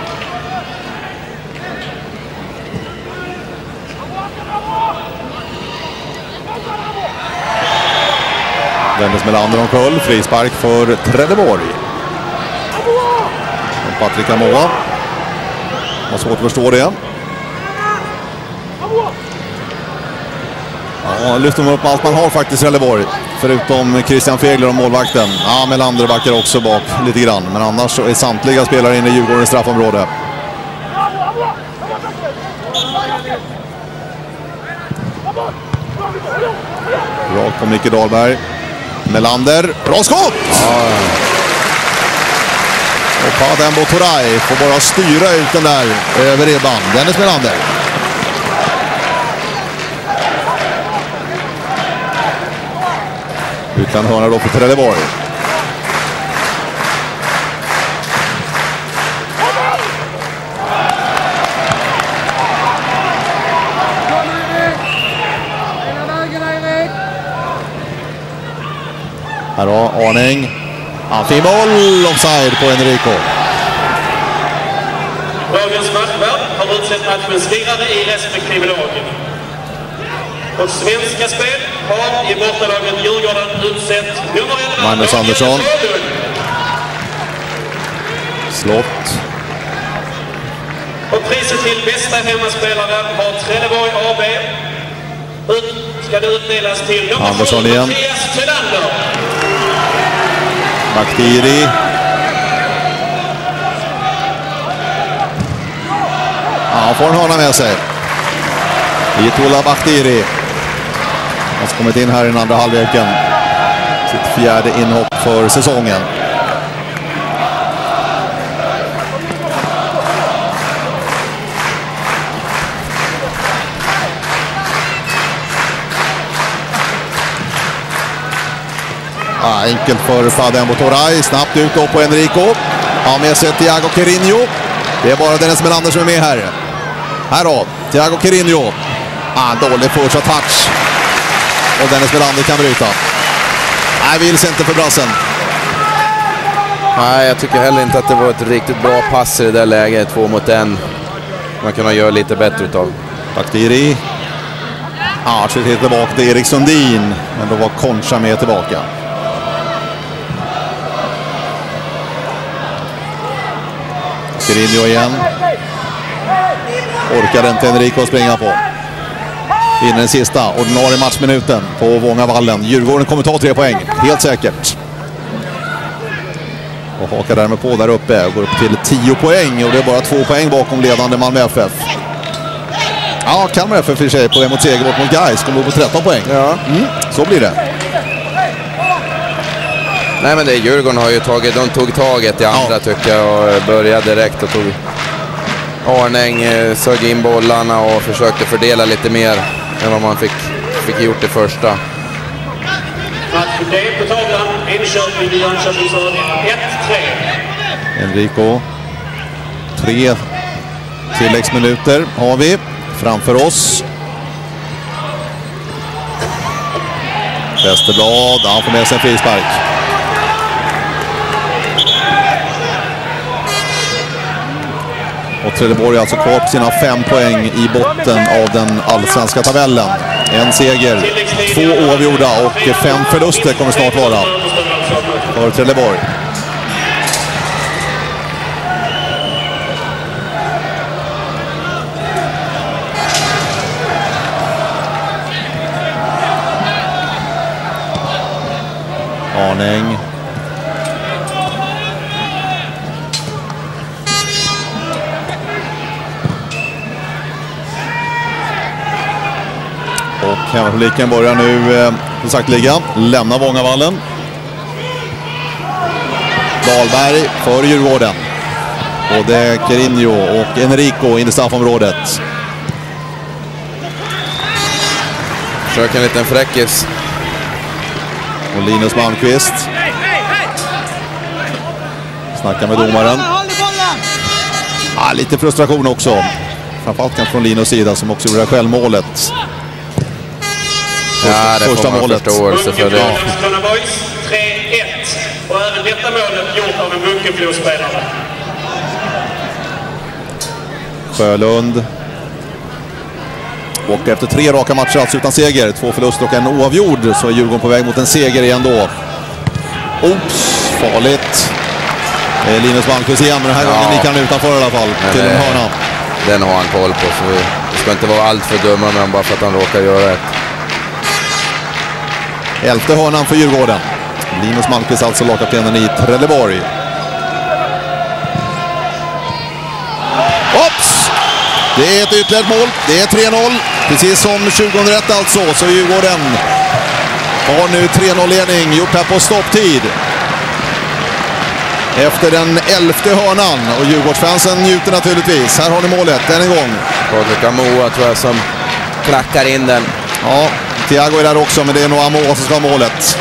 [SPEAKER 1] Vändes Melander och Kull. Frispark för Trelleborg. Och Patrik Amoa. Har svårt att förstå det. Ja, lyfter man upp allt man har faktiskt i Trelleborg. Förutom Christian Fegler och målvakten. Ja, Melander backar också bak lite grann. Men annars så är samtliga spelare inne i Djurgårdens straffområde. Rakt på Micke Dahlberg. Melander. Bra skott! Ja. Och Padembo Toray får bara styra ut den där över ribban. Dennis Melander. Utan hörna då för Trelleborg. Här då, Arning. Han fin boll, offside på Enrico.
[SPEAKER 4] Dagens matchvärd har utsett matchens lirare i respektive lag. Och Svenska Spel har i bortalaget Djurgården utsett nummer elva.
[SPEAKER 1] Magnus Andersson. Slott.
[SPEAKER 4] Och priset till bästa hemmaspelare har Trelleborg A B. Ut ska det utdelas till nummer
[SPEAKER 1] Andersson igen.
[SPEAKER 4] Mattias Tillander.
[SPEAKER 1] Bakhtiri. Ja, får en hörna med sig. Itola Bakhtiri. Han har kommit in här i den andra halvleken. Sitt fjärde inhopp för säsongen. Ja, enkelt för Padembo Toray. Snabbt ut då på Enrico. Har med sig Thiago Querinho. Det är bara Dennis Melander som är med här. Här då, Thiago Querinho. Ah, dålig första touch. Och Dennis Melander kan bryta. Nej, vill sig inte för brassen.
[SPEAKER 2] Nej, jag tycker heller inte att det var ett riktigt bra pass i det där läget. Två mot en. Man kan göra lite bättre utav.
[SPEAKER 1] Bakhtiri. Ja, så hittar tillbaka till Erik Sundin. Men då var Concha med tillbaka. Querinho igen. Orkar inte Enrico springa på. In den sista ordinarie matchminuten på Vångavallen. Djurgården kommer ta tre poäng, helt säkert. Och hakar därmed på där uppe och går upp till tio poäng. Och det är bara två poäng bakom ledande Malmö F F. Ja, Kalmar F F i sig på väg mot seger bort mot Gais. Kommer upp på tretton poäng.
[SPEAKER 2] Ja.
[SPEAKER 1] Mm, så blir det.
[SPEAKER 2] Nej, men det Djurgården har ju tagit, de tog taget i andra, ja, tycker jag, och började direkt och tog Arning, sög in bollarna och försökte fördela lite mer än vad man fick, fick gjort det första.
[SPEAKER 4] Det är på tavlan, Enköping, Jönköping, ett tre.
[SPEAKER 1] Enrico. Tre tilläggsminuter har vi framför oss. Westerblad, han får med sig en frispark. Och Trelleborg är alltså kvar på sina fem poäng i botten av den allsvenska tabellen. En seger, två oavgjorda och fem förluster kommer snart vara för Trelleborg. Arning. Och hemmapubliken börjar nu eh, som sagt ligga. Lämnar Vångavallen. Dahlberg för Djurgården. Både Querinho och Enrico in i straffområdet.
[SPEAKER 2] Försöker en liten fräckis.
[SPEAKER 1] Och Linus Malmqvist. Snackar med domaren. Ah, lite frustration också. Framförallt kanske från Linus sida som också gjorde det självmålet.
[SPEAKER 2] Ja, det
[SPEAKER 1] första
[SPEAKER 2] får man
[SPEAKER 1] målet.
[SPEAKER 2] förståelse för det.
[SPEAKER 4] tre ett. Och även detta målet gjort av en Bunkeflo-spelare.
[SPEAKER 1] Sjölund. Och efter tre raka matcher alltså utan seger, två förluster och en oavgjord, så är Djurgården på väg mot en seger igen då. Oops, farligt. Det är Linus Malmqvist igen, men den här ja. gången gick han utanför i alla fall. Men till en hörna.
[SPEAKER 2] Den har han koll på, så vi ska inte vara allt för dumma med honom bara för att han råkar göra ett.
[SPEAKER 1] Elfte hörnan för Djurgården. Linus Malmqvist alltså lagkaptenen i Trelleborg. Oops! Det är ett ytterligare mål. Det är tre noll. Precis som tjugohundraett alltså. Så Djurgården har nu tre noll-ledning. Gjort här på stopptid. Efter den elfte hörnan. Och Djurgårdsfansen njuter naturligtvis. Här har ni målet än en gång.
[SPEAKER 2] Patrik Amoa tror jag som klackar in den.
[SPEAKER 1] Ja, Thiago är där också, men det är nog Amoa som ska ha målet.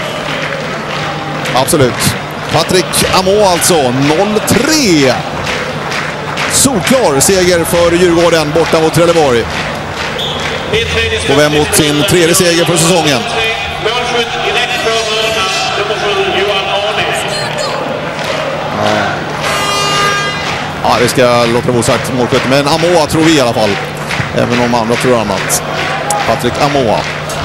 [SPEAKER 1] Absolut. Patrik Amoa alltså, noll tre. Solklar seger för Djurgården borta mot Trelleborg. På väg mot sin tredje seger för säsongen. Ja, det ska låta det osagt målskytt, men Amoa tror vi i alla fall. Även om andra tror annat. Patrik Amoa.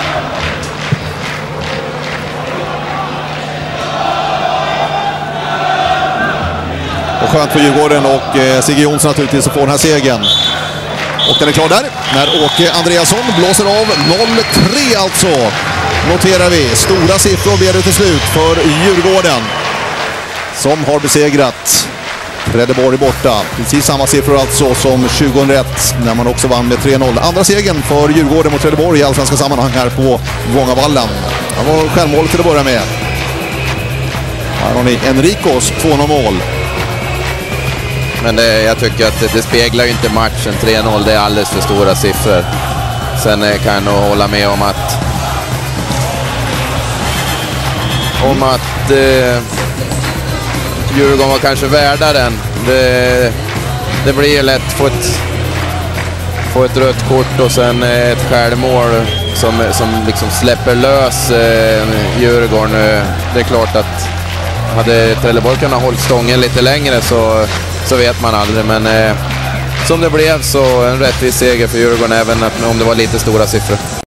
[SPEAKER 1] Och skönt för Djurgården och eh, Sigge Jonsson naturligtvis att få den här segern. Och den är klar där. När Åke Andreasson blåser av noll tre alltså. Noterar vi. Stora siffror blir det till slut för Djurgården. Som har besegrat Trelleborg borta. Precis samma siffror alltså som tjugohundraett när man också vann med tre noll. Andra segern för Djurgården mot Trelleborg i allsvenska sammanhang här på Vångavallen. Det var självmålet till att börja med. Här har ni Enricos två noll mål.
[SPEAKER 2] Men det, jag tycker att det, det speglar ju inte matchen. tre noll, det är alldeles för stora siffror. Sen eh, kan jag nog hålla med om att om att eh, Djurgården var kanske värda den. Det, det blir ju lätt få ett, få ett rött kort och sen ett självmål som, som liksom släpper lös eh, Djurgården. Det är klart att hade Trelleborg kunnat hålla stången lite längre så, så vet man aldrig. Men eh, som det blev så en rättvis seger för Djurgården även om det var lite stora siffror.